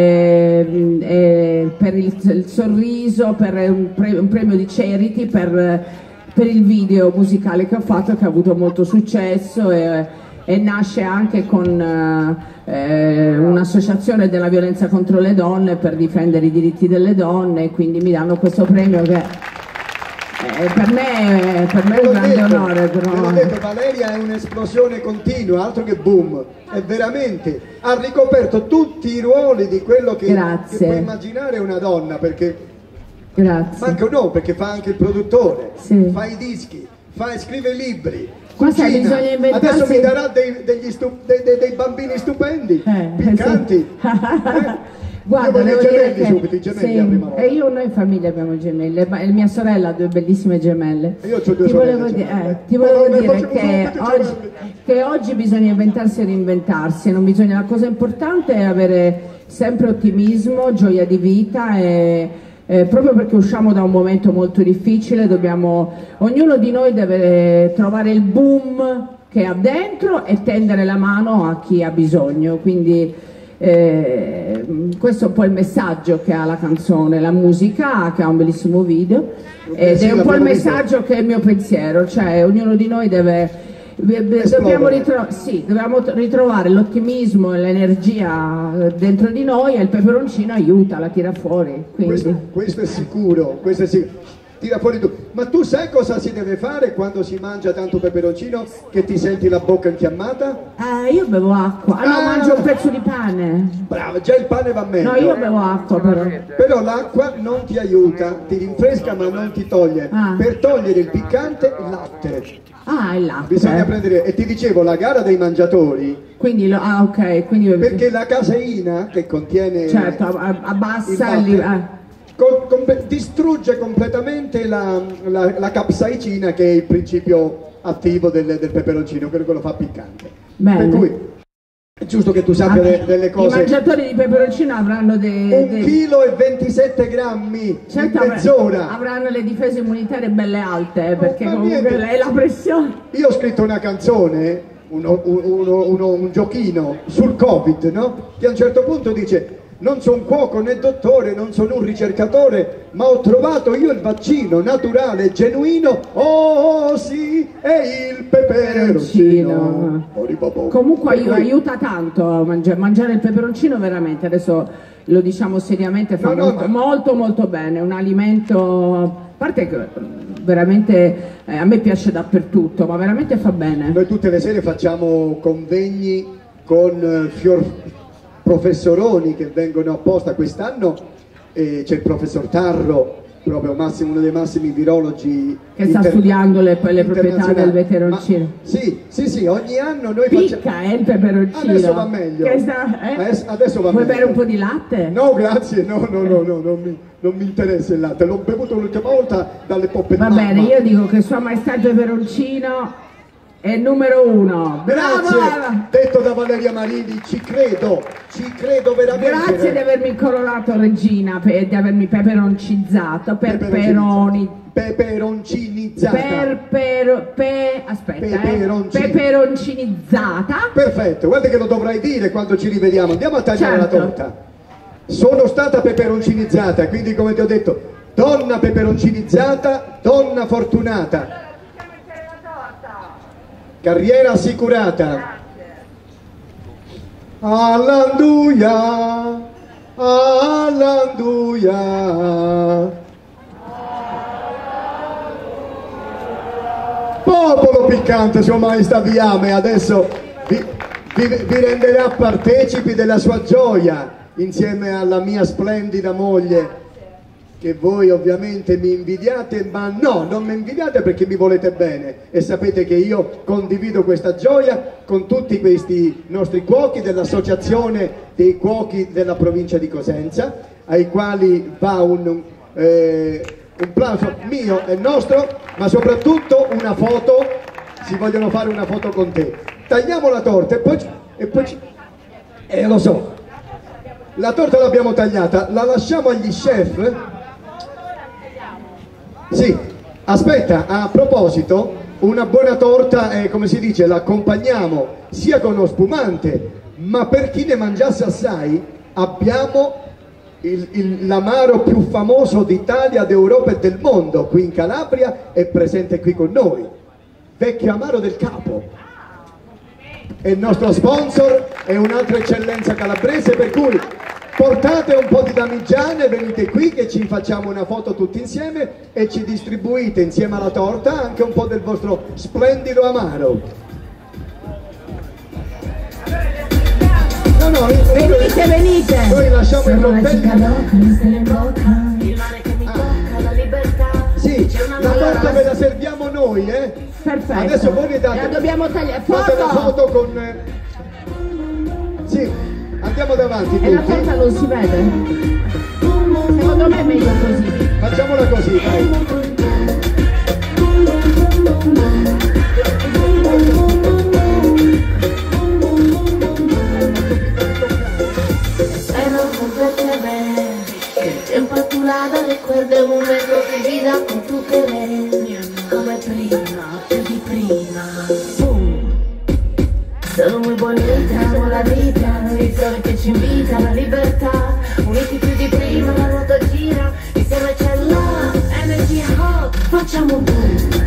è per il, il sorriso, per un, pre, un premio di charity per, per il video musicale che ho fatto, che ha avuto molto successo e, e nasce anche con eh, un'associazione della violenza contro le donne per difendere i diritti delle donne, quindi mi danno questo premio che... Eh, per me, per me è un grande detto, onore. Però... l'ho detto, Valeria è un'esplosione continua, altro che boom. È veramente, ha ricoperto tutti i ruoli di quello che, che può immaginare una donna, perché Grazie. Ma anche no, perché fa anche il produttore, sì. Fa i dischi, fa, scrive libri, cucina. Bisogna inventarsi... Adesso mi darà dei, degli stu, dei, dei, dei bambini stupendi, eh, piccanti. Sì. eh? Guarda, io devo i gemelli dire subito, i gemelli sì, la prima volta. E io, noi in famiglia abbiamo gemelle, ma mia sorella ha due bellissime gemelle. E io ho due ti volevo, di eh, ti volevo ma dire che oggi, che oggi bisogna inventarsi e reinventarsi, non bisogna, la cosa importante è avere sempre ottimismo, gioia di vita e eh, proprio perché usciamo da un momento molto difficile, dobbiamo, ognuno di noi deve trovare il boom che ha dentro e tendere la mano a chi ha bisogno, quindi Eh, questo è un po' il messaggio che ha la canzone, la musica che ha un bellissimo video ed è un po' il messaggio che è il mio pensiero, cioè ognuno di noi deve, dobbiamo, ritro sì, dobbiamo ritrovare l'ottimismo e l'energia dentro di noi e il peperoncino aiuta, la tira fuori. Quindi. Questo, questo è sicuro, questo è sicuro. tira fuori tu. Ma tu sai cosa si deve fare quando si mangia tanto peperoncino che ti senti la bocca infiammata? Eh, io bevo acqua. Ah, no, Ah. mangio un pezzo di pane. Brava, già il pane va meglio. No, io bevo acqua però. Però l'acqua non ti aiuta, ti rinfresca ma non ti toglie. Ah. Per togliere il piccante, il latte. Ah, il latte. Bisogna prendere, e ti dicevo, la gara dei mangiatori, Quindi, lo, ah, ok, quindi... perché la caseina che contiene Certo, a- il abbassa il... latte, ah. co- com- distrugge completamente la, la, la capsaicina, che è il principio attivo del, del peperoncino, quello che lo fa piccante. Bene. Per cui è giusto che tu sappia Ah, de- delle I cose. mangiatori di peperoncino avranno dei... Un dei- chilo e ventisette grammi Certo, in avr- mezz'ora. avranno le difese immunitarie belle alte, eh, perché ma comunque niente. lei la pressione... Io ho scritto una canzone, uno- uno- uno- un giochino sul Covid, no? Che a un certo punto dice: non sono un cuoco né dottore, non sono un ricercatore, ma ho trovato io il vaccino naturale e genuino. Oh sì, è il peperoncino. Peperoncino. Comunque Per aiu- cui- aiuta tanto a mangia- mangiare il peperoncino, veramente, adesso lo diciamo seriamente, fa No, no, molto, ma- molto molto bene, un alimento, a parte che veramente eh, a me piace dappertutto, ma veramente fa bene. Noi tutte le sere facciamo convegni con eh, fior professoroni che vengono apposta. Quest'anno eh, c'è il professor Tarro, proprio massimo, uno dei massimi virologi Che sta inter- studiando le, le proprietà internazionali. del peperoncino. Ma- sì, sì, sì, ogni anno noi facciamo... Picca, eh, il peperoncino. Adesso va meglio. Che sta- eh? Adesso- adesso va Vuoi meglio. bere un po' di latte? No, grazie, no, no, no, no, non mi, non mi interessa il latte, l'ho bevuto l'ultima volta dalle poppe di Va mamma. bene, io dico che Sua Maestà il peperoncino è il numero uno. Grazie, Brava! detto da Valeria Marini, ci credo, ci credo veramente. Grazie di avermi incoronato regina, per, di avermi peperoncizzato, peperoni, Peperoncinizzata. per, per, pe, aspetta, Peperonci- eh, peperoncinizzata. Perfetto, guarda che lo dovrai dire quando ci rivediamo. Andiamo a tagliare Certo. la torta. Sono stata peperoncinizzata, quindi come ti ho detto, donna peperoncinizzata, donna fortunata. Carriera assicurata. Allanduia, allanduia. Popolo piccante, Sua Maestà vi ama, e adesso vi, vi, vi renderà partecipi della sua gioia insieme alla mia splendida moglie, che voi ovviamente mi invidiate, ma no, non mi invidiate perché mi volete bene e sapete che io condivido questa gioia con tutti questi nostri cuochi dell'associazione dei cuochi della provincia di Cosenza, ai quali va un, eh, un plauso mio e nostro, ma soprattutto una foto. Si vogliono fare una foto con te. Tagliamo la torta e poi, e poi ci- eh lo so, la torta l'abbiamo tagliata, la lasciamo agli chef. Sì, aspetta, a proposito, una buona torta, eh, come si dice, l'accompagniamo sia con lo spumante, ma per chi ne mangiasse assai abbiamo il- il- l'amaro più famoso d'Italia, d'Europa e del mondo, qui in Calabria, è presente qui con noi, Vecchio Amaro del Capo. È il nostro sponsor, è un'altra eccellenza calabrese, per cui portate un po' di damigiane, venite qui che ci facciamo una foto tutti insieme e ci distribuite insieme alla torta anche un po' del vostro splendido amaro. No, no, Venite, venite! noi lasciamo i Sono la coltelli. cicaloca, mi stella in bocca. Il mare che mi tocca, la libertà. Sì, la torta ve la serviamo noi, eh? Perfetto. Adesso voi ne date. La dobbiamo tagliare. Fate la Foto! foto con. eh, Sì, andiamo davanti E la tutti. torta non si vede? Secondo me è meglio così. Facciamola così, dai. Pero comprende ver que el tiempo a tu lado recuerde un momento de vida con tu querer. Come prima, più di prima. Boom. Sono muy bonita, amo la vita, il sole che ci invita alla libertà. Uniti più di prima, la ruota gira, insieme c'è love, energy hot, facciamo boom.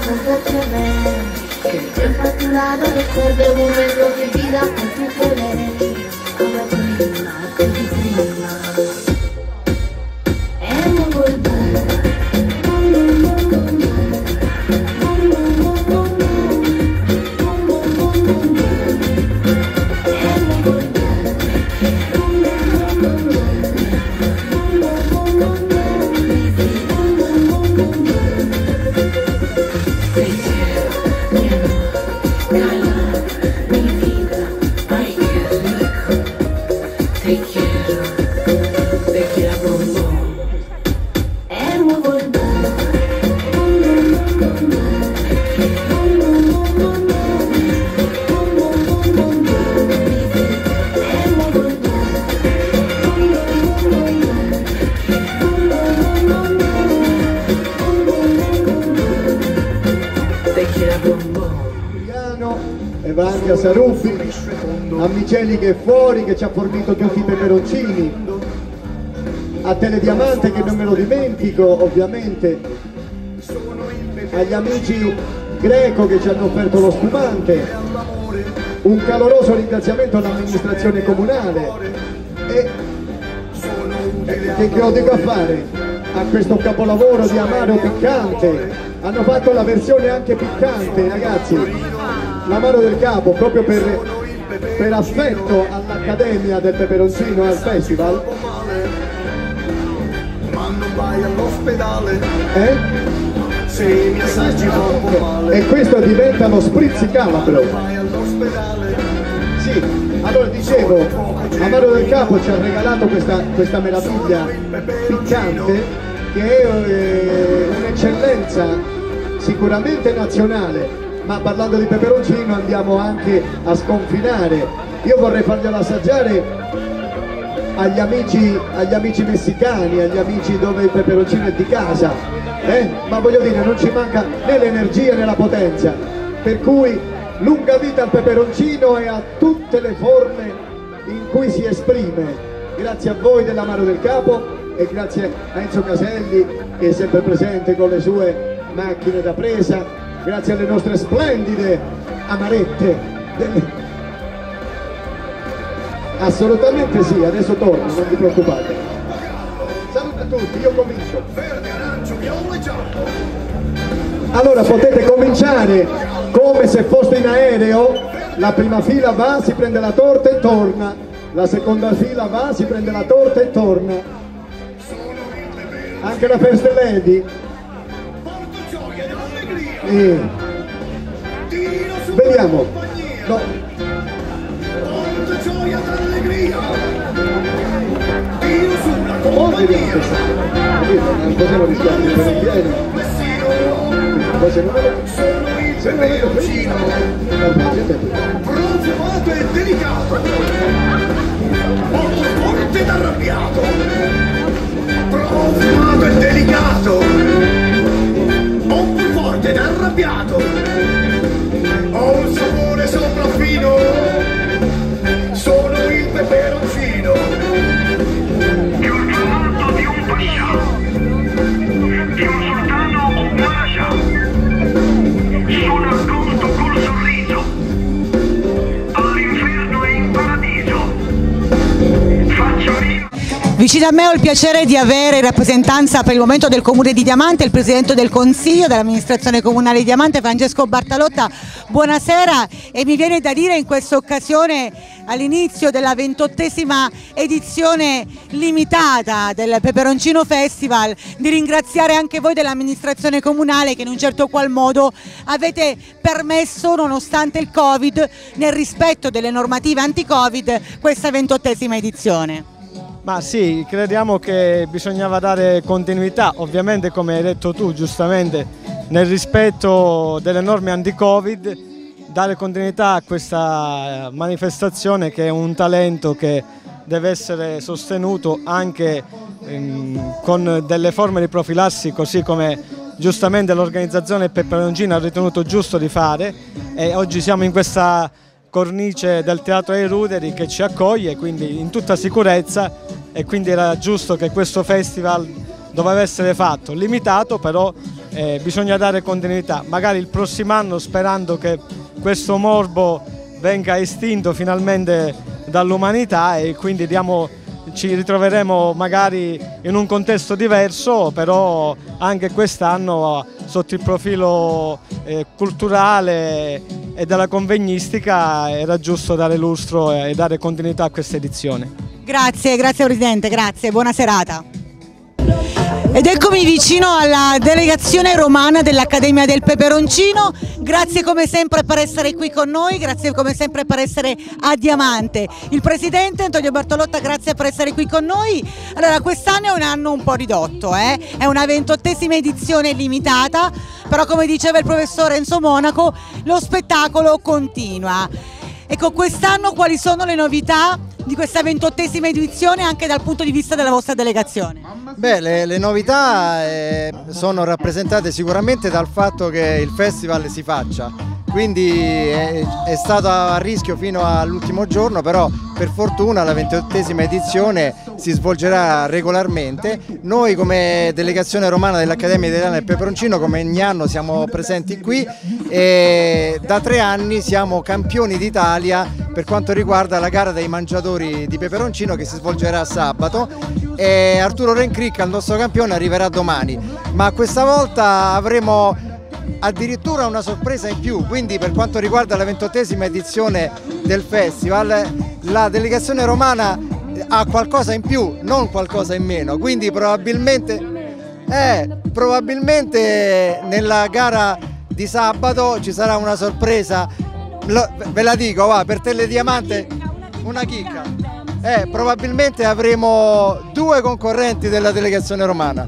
junto que ven, que el tiempo a tu lado recuerde un momento de vida con tu querer, come prima, più di prima. E non volver. E va anche a Saruffi, a Miceli che è fuori, che ci ha fornito tutti i peperoncini, a Telediamante che non me lo dimentico ovviamente, agli amici Greco che ci hanno offerto lo spumante, un caloroso ringraziamento all'amministrazione comunale e che, che ho dico a fare a questo capolavoro di amaro piccante. Hanno fatto la versione anche piccante, ragazzi, l'amaro del capo, proprio per, per affetto all'Accademia del Peperoncino al festival. Ma non vai all'ospedale Eh? se mi assaggi troppo male. E questo diventa lo spritz calabro. Vai all'ospedale. Sì, allora dicevo, Amaro del Capo ci ha regalato questa, questa meraviglia piccante che è eh, un'eccellenza sicuramente nazionale, ma parlando di peperoncino andiamo anche a sconfinare. Io vorrei farglielo assaggiare agli amici, agli amici messicani, agli amici dove il peperoncino è di casa, eh? Ma voglio dire, non ci manca né l'energia né la potenza, per cui lunga vita al peperoncino e a tutte le forme in cui si esprime. Grazie a voi dell'Amaro del Capo e grazie a Enzo Caselli che è sempre presente con le sue macchine da presa, grazie alle nostre splendide amarette. Assolutamente sì, adesso torno, non vi preoccupate. Saluto a tutti, io comincio. Verde, arancio, viola e giallo. Allora potete cominciare come se foste in aereo, la prima fila va, si prende la torta e torna, la seconda fila va, si prende la torta e torna. Anche la First Lady. Porto gioia ed allegria. Eh. Tiro su Vediamo. compagnia. No. Porto gioia ed allegria. Tiro sulla Poi vediamo compagnia. se non possiamo rischiare per un pieno. Messino, Poi se non vedo, sono il se non vedo peperoncino. Profumato e delicato. Molto forte ed arrabbiato. Profumato e delicato. Molto forte ed arrabbiato. Ho un sapore sopraffino. Sono il peperoncino. Più formato di un pascià, di un sultano o un pascià. Sono accolto col sorriso, all'inferno e in paradiso. Faccio ridere. Vicino a me ho il piacere di avere in rappresentanza per il momento del Comune di Diamante il Presidente del Consiglio dell'amministrazione comunale di Diamante, Francesco Bartalotta. Buonasera, e mi viene da dire in questa occasione, all'inizio della ventottesima edizione limitata del Peperoncino Festival, di ringraziare anche voi dell'amministrazione comunale che in un certo qual modo avete permesso, nonostante il Covid, nel rispetto delle normative anti-Covid, questa ventottesima edizione. Ma sì, crediamo che bisognava dare continuità, ovviamente come hai detto tu giustamente, nel rispetto delle norme anti-Covid, dare continuità a questa manifestazione che è un talento che deve essere sostenuto anche ehm, con delle forme di profilassi, così come giustamente l'organizzazione Peperoncino ha ritenuto giusto di fare, e oggi siamo in questa cornice del Teatro ai Ruderi che ci accoglie, quindi in tutta sicurezza, e quindi era giusto che questo festival doveva essere fatto, limitato però eh, bisogna dare continuità, magari il prossimo anno, sperando che questo morbo venga estinto finalmente dall'umanità, e quindi diamo, ci ritroveremo magari in un contesto diverso, però anche quest'anno sotto il profilo eh, culturale e della convegnistica era giusto dare lustro e dare continuità a questa edizione. Grazie, grazie Presidente, grazie, buona serata. Ed eccomi vicino alla delegazione romana dell'Accademia del Peperoncino. Grazie come sempre per essere qui con noi, grazie come sempre per essere a Diamante. Il Presidente Antonio Bertolotta, grazie per essere qui con noi. Allora, quest'anno è un anno un po' ridotto, eh? È una ventottesima edizione limitata, però come diceva il professor Enzo Monaco, lo spettacolo continua. Ecco, quest'anno quali sono le novità di questa ventottesima edizione anche dal punto di vista della vostra delegazione? Beh, le, le novità eh, sono rappresentate sicuramente dal fatto che il festival si faccia, quindi è, è stato a rischio fino all'ultimo giorno, però per fortuna la ventottesima edizione si svolgerà regolarmente. Noi come delegazione romana dell'Accademia Italiana del Peperoncino, come ogni anno siamo presenti qui e da tre anni siamo campioni d'Italia per quanto riguarda la gara dei mangiatori di peperoncino che si svolgerà sabato, e Arturo Rencricca, il nostro campione, arriverà domani, ma questa volta avremo addirittura una sorpresa in più, quindi per quanto riguarda la ventottesima edizione del festival la delegazione romana ha qualcosa in più, non qualcosa in meno, quindi probabilmente, eh, probabilmente nella gara di sabato ci sarà una sorpresa. Lo, ve la dico, va, per Telediamante una chicca, eh, probabilmente avremo due concorrenti della delegazione romana,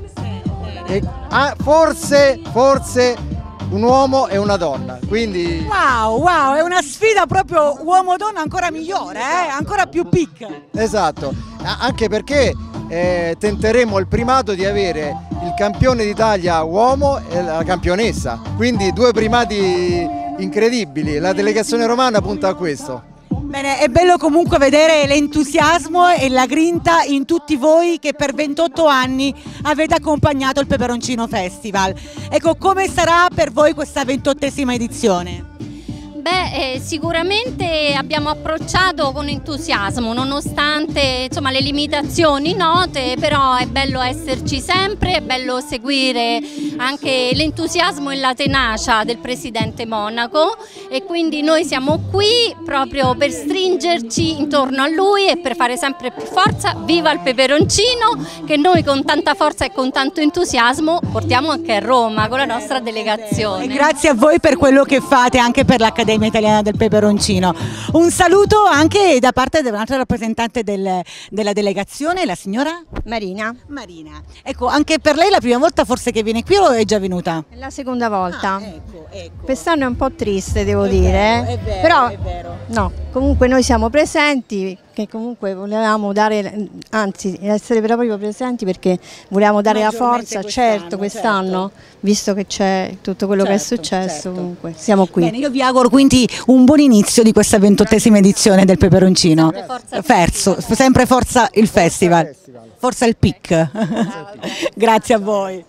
e, ah, forse, forse un uomo e una donna, quindi... Wow, wow, è una sfida proprio uomo-donna ancora migliore, eh? Ancora più picca. Esatto, anche perché eh, tenteremo il primato di avere il campione d'Italia uomo e la campionessa, quindi due primati incredibili, la delegazione romana punta a questo. Bene, è bello comunque vedere l'entusiasmo e la grinta in tutti voi che per ventotto anni avete accompagnato il Peperoncino Festival. Ecco, come sarà per voi questa ventottesima edizione? Beh, eh, sicuramente abbiamo approcciato con entusiasmo, nonostante insomma, le limitazioni note, però è bello esserci sempre, è bello seguire anche l'entusiasmo e la tenacia del Presidente Monaco, e quindi noi siamo qui proprio per stringerci intorno a lui e per fare sempre più forza. Viva il peperoncino, che noi con tanta forza e con tanto entusiasmo portiamo anche a Roma con la nostra delegazione. E grazie a voi per quello che fate anche per l'Accademia Italiana del Peperoncino. Un saluto anche da parte dell'altra rappresentante del, della delegazione, la signora Marina. Marina. Ecco, anche per lei la prima volta forse che viene qui o è già venuta? È la seconda volta. Ah, ecco, ecco. Quest'anno è un po' triste, devo è dire. Vero, è vero, però è vero. No, comunque noi siamo presenti, che comunque volevamo dare, anzi essere proprio presenti perché volevamo dare la forza, quest'anno, certo, quest'anno, certo. Visto che c'è tutto quello certo, che è successo, certo. Comunque siamo qui. Bene, io vi auguro quindi un buon inizio di questa ventottesima edizione del Peperoncino. Sempre forza, Ferzo, sempre forza il festival, forza il P I C. Grazie a voi.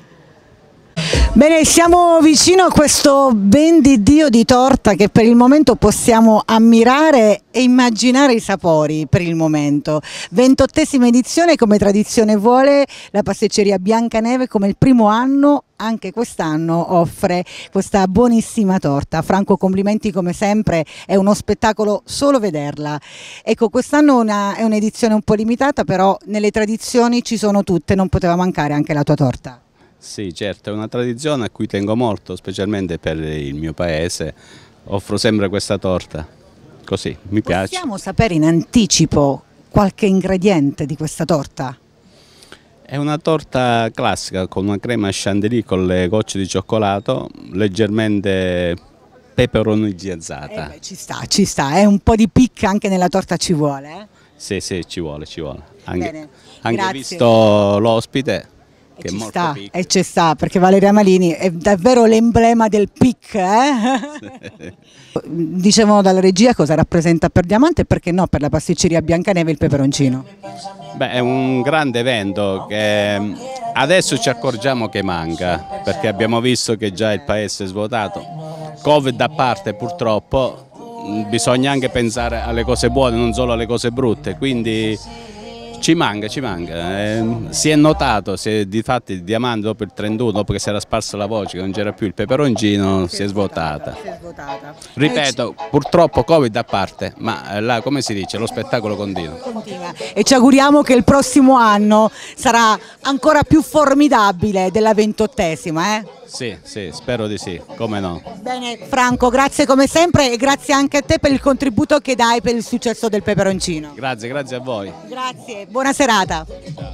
Bene, siamo vicino a questo ben di Dio di torta che per il momento possiamo ammirare e immaginare i sapori per il momento. ventottesima edizione, come tradizione vuole, la pasticceria Biancaneve come il primo anno anche quest'anno offre questa buonissima torta. Franco, complimenti come sempre, è uno spettacolo solo vederla. Ecco, quest'anno è un'edizione un po' limitata, però nelle tradizioni ci sono tutte, non poteva mancare anche la tua torta. Sì, certo, è una tradizione a cui tengo molto, specialmente per il mio paese. Offro sempre questa torta, così, mi piace. Possiamo sapere in anticipo qualche ingrediente di questa torta? È una torta classica con una crema chantilly con le gocce di cioccolato, leggermente peperonizzata. Eh beh, ci sta, ci sta, è un po' di picca anche nella torta ci vuole. Eh? Sì, sì, ci vuole, ci vuole. Anche, Bene, anche grazie. Visto l'ospite. che ci è molto sta, piccola. e ci sta, perché Valeria Marini è davvero l'emblema del pic, eh? Dicevano dalla regia cosa rappresenta per Diamante e perché no per la pasticceria Biancaneve il peperoncino. Beh, è un grande evento che adesso ci accorgiamo che manca, perché abbiamo visto che già il paese è svuotato. Covid a parte purtroppo, bisogna anche pensare alle cose buone, non solo alle cose brutte, quindi ci manca, ci manca. Eh, si è notato, se difatti Diamante dopo il trentuno, dopo che si era sparsa la voce che non c'era più il peperoncino, si è svuotata. Si è svuotata. Ripeto, purtroppo Covid a parte, ma là come si dice, lo spettacolo continua. Continua. E ci auguriamo che il prossimo anno sarà ancora più formidabile della ventottesima, eh? Sì, sì, spero di sì, come no. Bene Franco, grazie come sempre e grazie anche a te per il contributo che dai per il successo del peperoncino. Grazie, grazie a voi. Grazie, buona serata.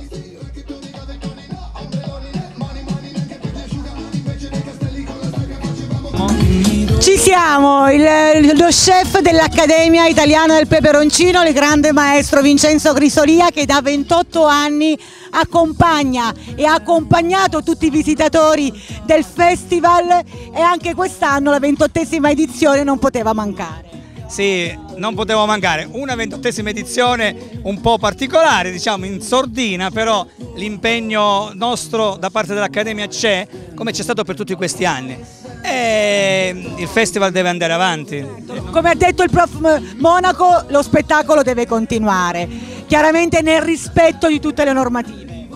Ci siamo, il, lo chef dell'Accademia Italiana del Peperoncino, il grande maestro Vincenzo Crisolia, che da ventotto anni accompagna e ha accompagnato tutti i visitatori del festival e anche quest'anno la ventottesima edizione non poteva mancare. Sì, non poteva mancare, una ventottesima edizione un po' particolare, diciamo in sordina, però l'impegno nostro da parte dell'Accademia c'è, come c'è stato per tutti questi anni. E il festival deve andare avanti. Come ha detto il prof Monaco, lo spettacolo deve continuare, chiaramente nel rispetto di tutte le normative.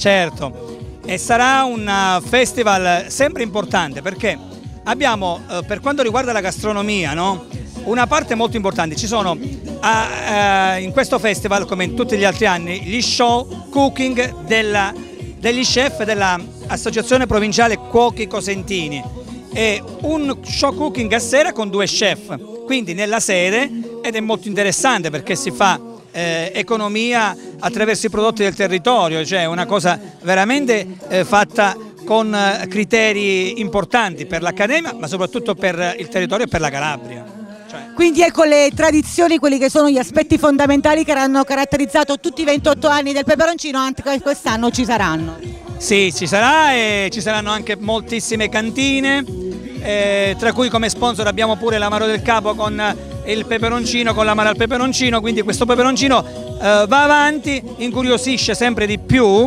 Certo, e sarà un festival sempre importante perché abbiamo, eh, per quanto riguarda la gastronomia, no? Una parte molto importante, ci sono uh, uh, in questo festival, come in tutti gli altri anni, gli show cooking della, degli chef dell'Associazione Provinciale Cuochi Cosentini e un show cooking a sera con due chef, quindi nella sede, ed è molto interessante perché si fa eh, economia attraverso i prodotti del territorio, cioè una cosa veramente eh, fatta con eh, criteri importanti per l'Accademia ma soprattutto per il territorio e per la Calabria. Quindi ecco le tradizioni, quelli che sono gli aspetti fondamentali che hanno caratterizzato tutti i ventotto anni del peperoncino, anche quest'anno ci saranno. Sì, ci sarà e ci saranno anche moltissime cantine, eh, tra cui come sponsor abbiamo pure l'Amaro del Capo con il peperoncino, con l'Amaro al peperoncino, quindi questo peperoncino eh, va avanti, incuriosisce sempre di più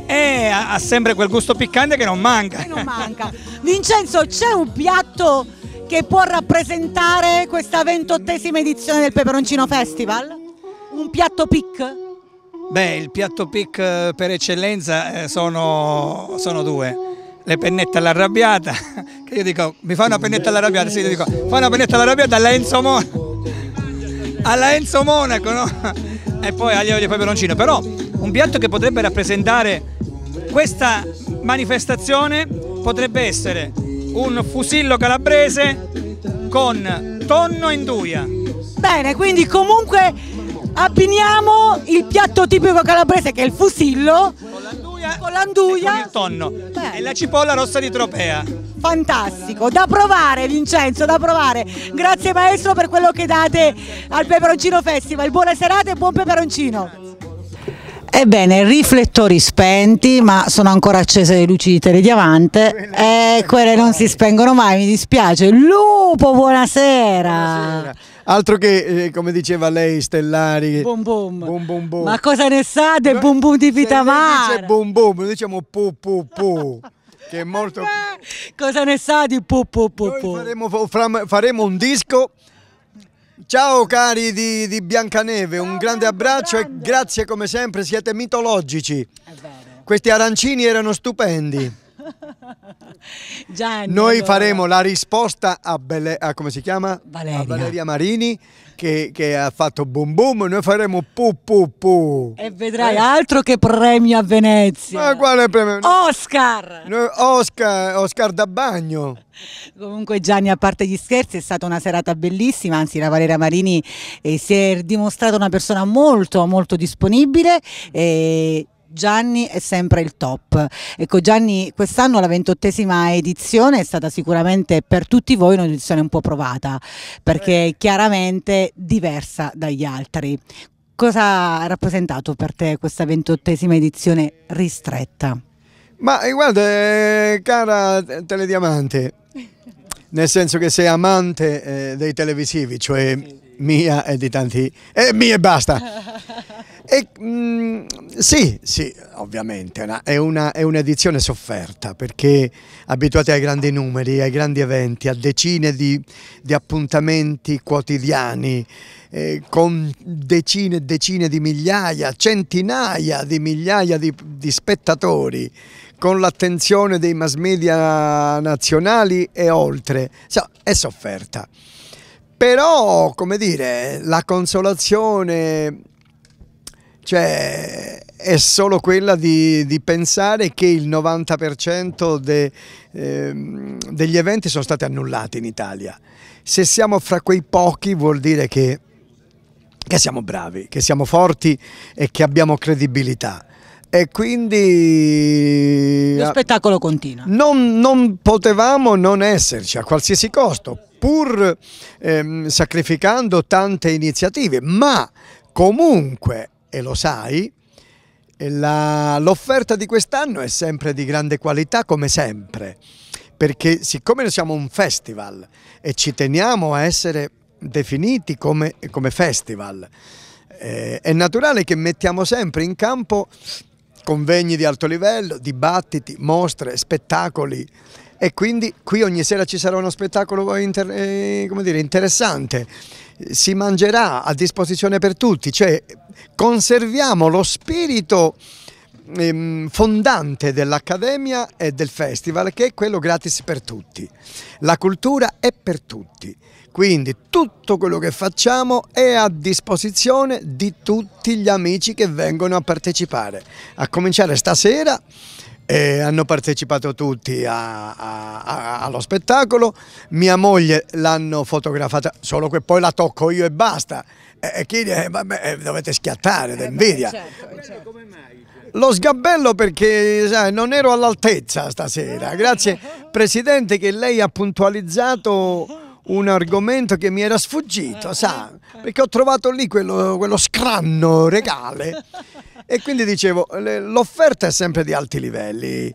e ha, ha sempre quel gusto piccante che non manca. Che non manca. Vincenzo, c'è un piatto che può rappresentare questa ventottesima edizione del Peperoncino Festival? Un piatto pic? Beh, il piatto pic per eccellenza eh, sono, sono due. Le pennette all'arrabbiata, che io dico, mi fa una pennetta all'arrabbiata? Sì, io dico, fa una pennetta all'arrabbiata alla Enzo Monaco, alla Enzo Monaco, no? E poi aglio di peperoncino. Però un piatto che potrebbe rappresentare questa manifestazione potrebbe essere un fusillo calabrese con tonno e induia. Bene, quindi comunque abbiniamo il piatto tipico calabrese che è il fusillo con l'anduia, con l'anduia e con il tonno. Bene. E la cipolla rossa di Tropea. Fantastico, da provare Vincenzo, da provare. Grazie maestro per quello che date al Peperoncino Festival. Buona serata e buon peperoncino. Ebbene, riflettori spenti, ma sono ancora accese le luci di Telediamante e quelle non si spengono mai, mi dispiace. Lupo, buonasera. Buonasera. Altro che, eh, come diceva lei, stellari. Boom boom. Boom boom boom. Ma cosa ne sa del boom boom di Vitamara? Se boom boom, noi diciamo pu pu pu, che è molto... Cosa ne sa di pu pu pu pu? Noi faremo, faremo un disco. Ciao cari di, di Biancaneve, un grande abbraccio e grazie come sempre, siete mitologici. Questi arancini erano stupendi. Gianni, Noi allora. faremo la risposta a, Bele, a come si chiama? Valeria, a Valeria Marini che, che ha fatto boom boom, noi faremo pu pu pu. E vedrai eh? altro che premio a Venezia. Ma quale premio? Oscar! Noi, Oscar, Oscar da bagno. Comunque Gianni, a parte gli scherzi, è stata una serata bellissima, anzi la Valeria Marini eh, si è dimostrata una persona molto molto disponibile e Gianni è sempre il top. Ecco Gianni, quest'anno la ventottesima edizione è stata sicuramente per tutti voi un'edizione un po' provata, perché è chiaramente diversa dagli altri. Cosa ha rappresentato per te questa ventottesima edizione ristretta? Ma eh, guarda, eh, cara Telediamante, nel senso che sei amante eh, dei televisivi, cioè mia e di tanti... Eh, mia e basta! E, mh, sì, sì, ovviamente, una, è, una, è un'edizione sofferta, perché abituati ai grandi numeri, ai grandi eventi, a decine di, di appuntamenti quotidiani, eh, con decine e decine di migliaia, centinaia di migliaia di, di spettatori, con l'attenzione dei mass media nazionali e oltre, so, è sofferta. Però, come dire, la consolazione, cioè, è solo quella di, di pensare che il novanta per cento de, eh, degli eventi sono stati annullati in Italia. Se siamo fra quei pochi vuol dire che, che siamo bravi, che siamo forti e che abbiamo credibilità. E quindi lo spettacolo continua. Non, non potevamo non esserci a qualsiasi costo, pur ehm, sacrificando tante iniziative, ma comunque, e lo sai, l'offerta di quest'anno è sempre di grande qualità, come sempre, perché siccome noi siamo un festival e ci teniamo a essere definiti come, come festival, eh, è naturale che mettiamo sempre in campo convegni di alto livello, dibattiti, mostre, spettacoli, e quindi qui ogni sera ci sarà uno spettacolo inter, eh, come dire, interessante, si mangerà a disposizione per tutti, cioè conserviamo lo spirito ehm, fondante dell'Accademia e del festival, che è quello gratis per tutti. La cultura è per tutti. Quindi tutto quello che facciamo è a disposizione di tutti gli amici che vengono a partecipare. A cominciare stasera, eh, hanno partecipato tutti a, a, a, allo spettacolo, mia moglie l'hanno fotografata, solo che poi la tocco io e basta. E chi eh, vabbè, dovete schiattare d'invidia. Eh certo, certo. Lo sgabello perché sai, non ero all'altezza stasera. Grazie Presidente che lei ha puntualizzato un argomento che mi era sfuggito, sa, perché ho trovato lì quello, quello scranno regale e quindi dicevo l'offerta è sempre di alti livelli,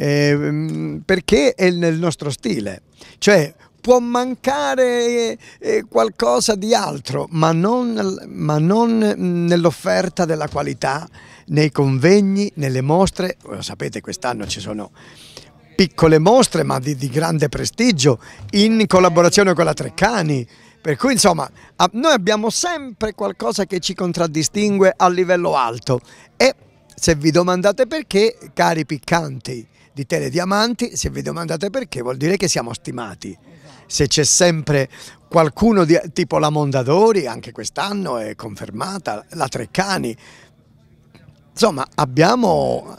eh, perché è nel nostro stile, cioè può mancare eh, qualcosa di altro, ma non, ma non nell'offerta della qualità, nei convegni, nelle mostre. Lo sapete, quest'anno ci sono piccole mostre ma di, di grande prestigio in collaborazione con la Treccani, per cui insomma noi abbiamo sempre qualcosa che ci contraddistingue a livello alto. E se vi domandate perché, cari piccanti di Telediamanti, se vi domandate perché vuol dire che siamo stimati. Se c'è sempre qualcuno di, tipo la Mondadori, anche quest'anno è confermata, la Treccani, insomma abbiamo...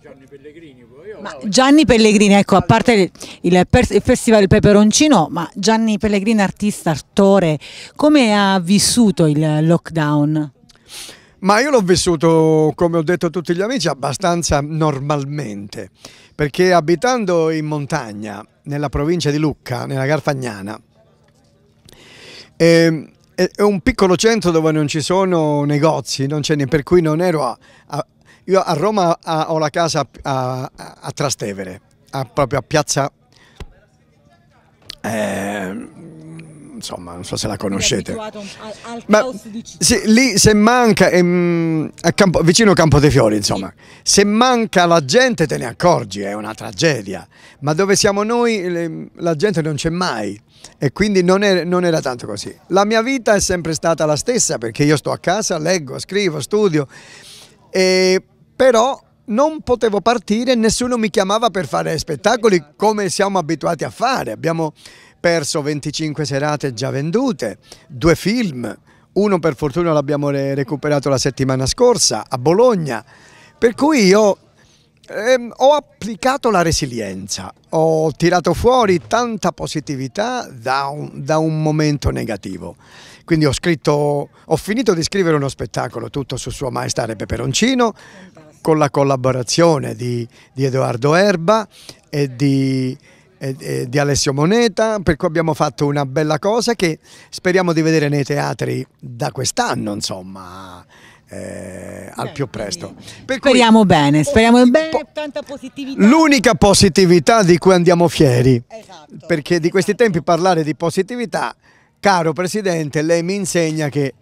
Ma Gianni Pellegrini, ecco, a parte il, il, il Festival del Peperoncino, ma Gianni Pellegrini, artista, attore, come ha vissuto il lockdown? Ma io l'ho vissuto, come ho detto a tutti gli amici, abbastanza normalmente, perché abitando in montagna, nella provincia di Lucca, nella Garfagnana, eh, è un piccolo centro dove non ci sono negozi, non c'è niente, per cui non ero a... a Io a Roma ho la casa a, a, a Trastevere, a, proprio a piazza, eh, insomma non so se la conoscete. Al, al Ma, sì, lì se manca, ehm, a Campo, vicino Campo dei Fiori, insomma, se manca la gente te ne accorgi, è una tragedia, ma dove siamo noi le, la gente non c'è mai. E quindi non, è, non era tanto così. La mia vita è sempre stata la stessa, perché io sto a casa, leggo, scrivo, studio. E però non potevo partire, nessuno mi chiamava per fare spettacoli come siamo abituati a fare. Abbiamo perso venticinque serate già vendute, due film, uno per fortuna l'abbiamo recuperato la settimana scorsa a Bologna, per cui io ehm, ho applicato la resilienza, ho tirato fuori tanta positività da un, da un momento negativo. Quindi ho scritto, ho finito di scrivere uno spettacolo tutto su Sua Maestà Re Peperoncino, con la collaborazione di, di Edoardo Erba e di, e, e di Alessio Moneta, per cui abbiamo fatto una bella cosa che speriamo di vedere nei teatri da quest'anno, insomma. eh, al più presto. Per speriamo cui, bene, speriamo bene, tanta positività. L'unica positività di cui andiamo fieri, esatto, perché di questi tempi parlare di positività, caro Presidente, lei mi insegna che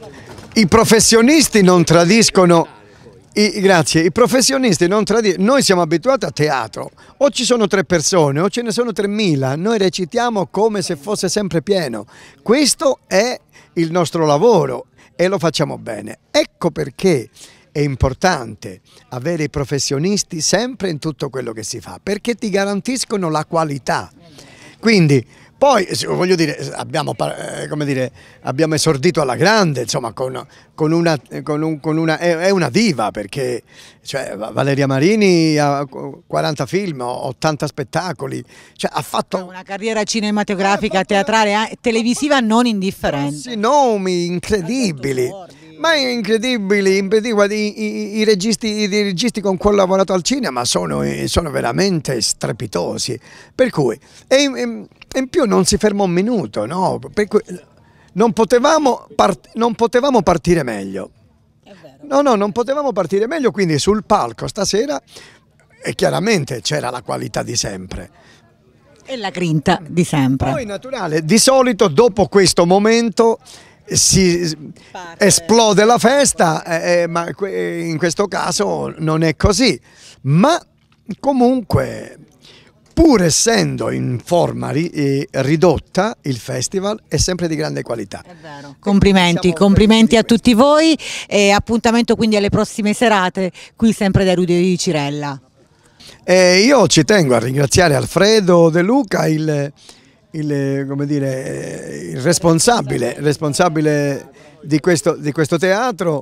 i professionisti non tradiscono. I, grazie, i professionisti non tradiscono. Noi siamo abituati a teatro, o ci sono tre persone o ce ne sono tremila, noi recitiamo come se fosse sempre pieno. Questo è il nostro lavoro e lo facciamo bene. Ecco perché è importante avere i professionisti sempre in tutto quello che si fa, perché ti garantiscono la qualità. Quindi poi voglio dire, abbiamo, eh, come dire, abbiamo esordito alla grande, insomma, con, con una, con un, con una è, è una diva, perché cioè, Valeria Marini ha quaranta film, ottanta spettacoli, cioè, ha fatto una carriera cinematografica, teatrale, televisiva non indifferente. Nomi incredibili. Ma incredibili, incredibili. I, i, i, registi, i registi con cui ho lavorato al cinema sono, sono veramente strepitosi, per cui e in, in più non si ferma un minuto, no? Per cui non potevamo, part, non potevamo partire meglio. No, no, non potevamo partire meglio, quindi sul palco stasera e chiaramente c'era la qualità di sempre. E la grinta di sempre. Poi naturale, di solito dopo questo momento si Parte. esplode la festa, eh, ma in questo caso non è così, ma comunque pur essendo in forma ri, eh, ridotta il festival è sempre di grande qualità. È vero. Complimenti, complimenti a tutti voi e appuntamento quindi alle prossime serate qui sempre da Rudy di Cirella. Eh, io ci tengo a ringraziare Alfredo De Luca, il Il, come dire, il responsabile, responsabile di, questo, di questo teatro,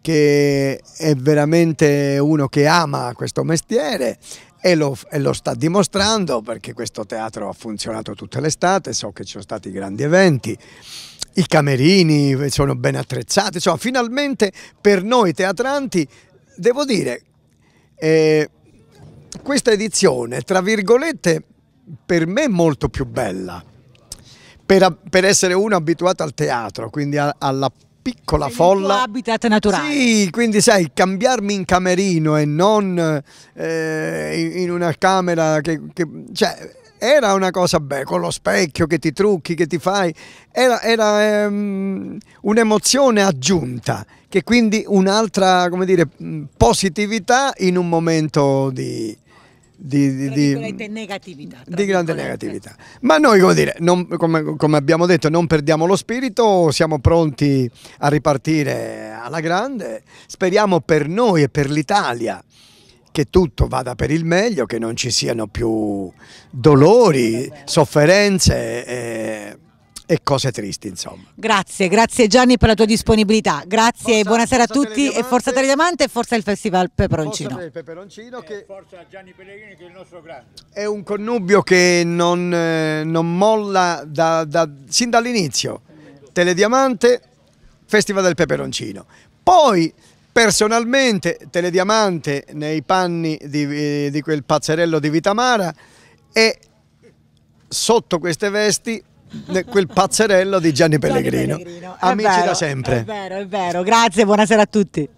che è veramente uno che ama questo mestiere e lo, e lo sta dimostrando, perché questo teatro ha funzionato tutta l'estate, so che ci sono stati grandi eventi, i camerini sono ben attrezzati, insomma finalmente per noi teatranti, devo dire, eh, questa edizione tra virgolette per me è molto più bella, per, per essere uno abituato al teatro, quindi a, alla piccola Sei folla. Il tuo habitat naturale. Sì, quindi sai, cambiarmi in camerino e non eh, in una camera che, che cioè, era una cosa bella, con lo specchio che ti trucchi, che ti fai, era, era um, un'emozione aggiunta, che quindi un'altra, come dire, positività in un momento di... Di, di, di, negatività, di grande negatività, ma noi come, dire, non, come, come abbiamo detto non perdiamo lo spirito, siamo pronti a ripartire alla grande, speriamo per noi e per l'Italia che tutto vada per il meglio, che non ci siano più dolori, sofferenze e, e cose tristi, insomma. Grazie, grazie Gianni per la tua disponibilità, grazie, forza, buonasera forza a tutti e forza Telediamante e forza il Festival Peperoncino. Forza il Peperoncino che forza Gianni Pellegrini, che è il nostro grande. È un connubio che non, eh, non molla da, da, sin dall'inizio. Telediamante, Festival del Peperoncino. Poi personalmente Telediamante nei panni di, di quel pazzerello di Vitamara e sotto queste vesti quel pazzerello di Gianni Pellegrino, Gianni Pellegrino. Amici vero, da sempre. È vero, è vero, grazie, buonasera a tutti.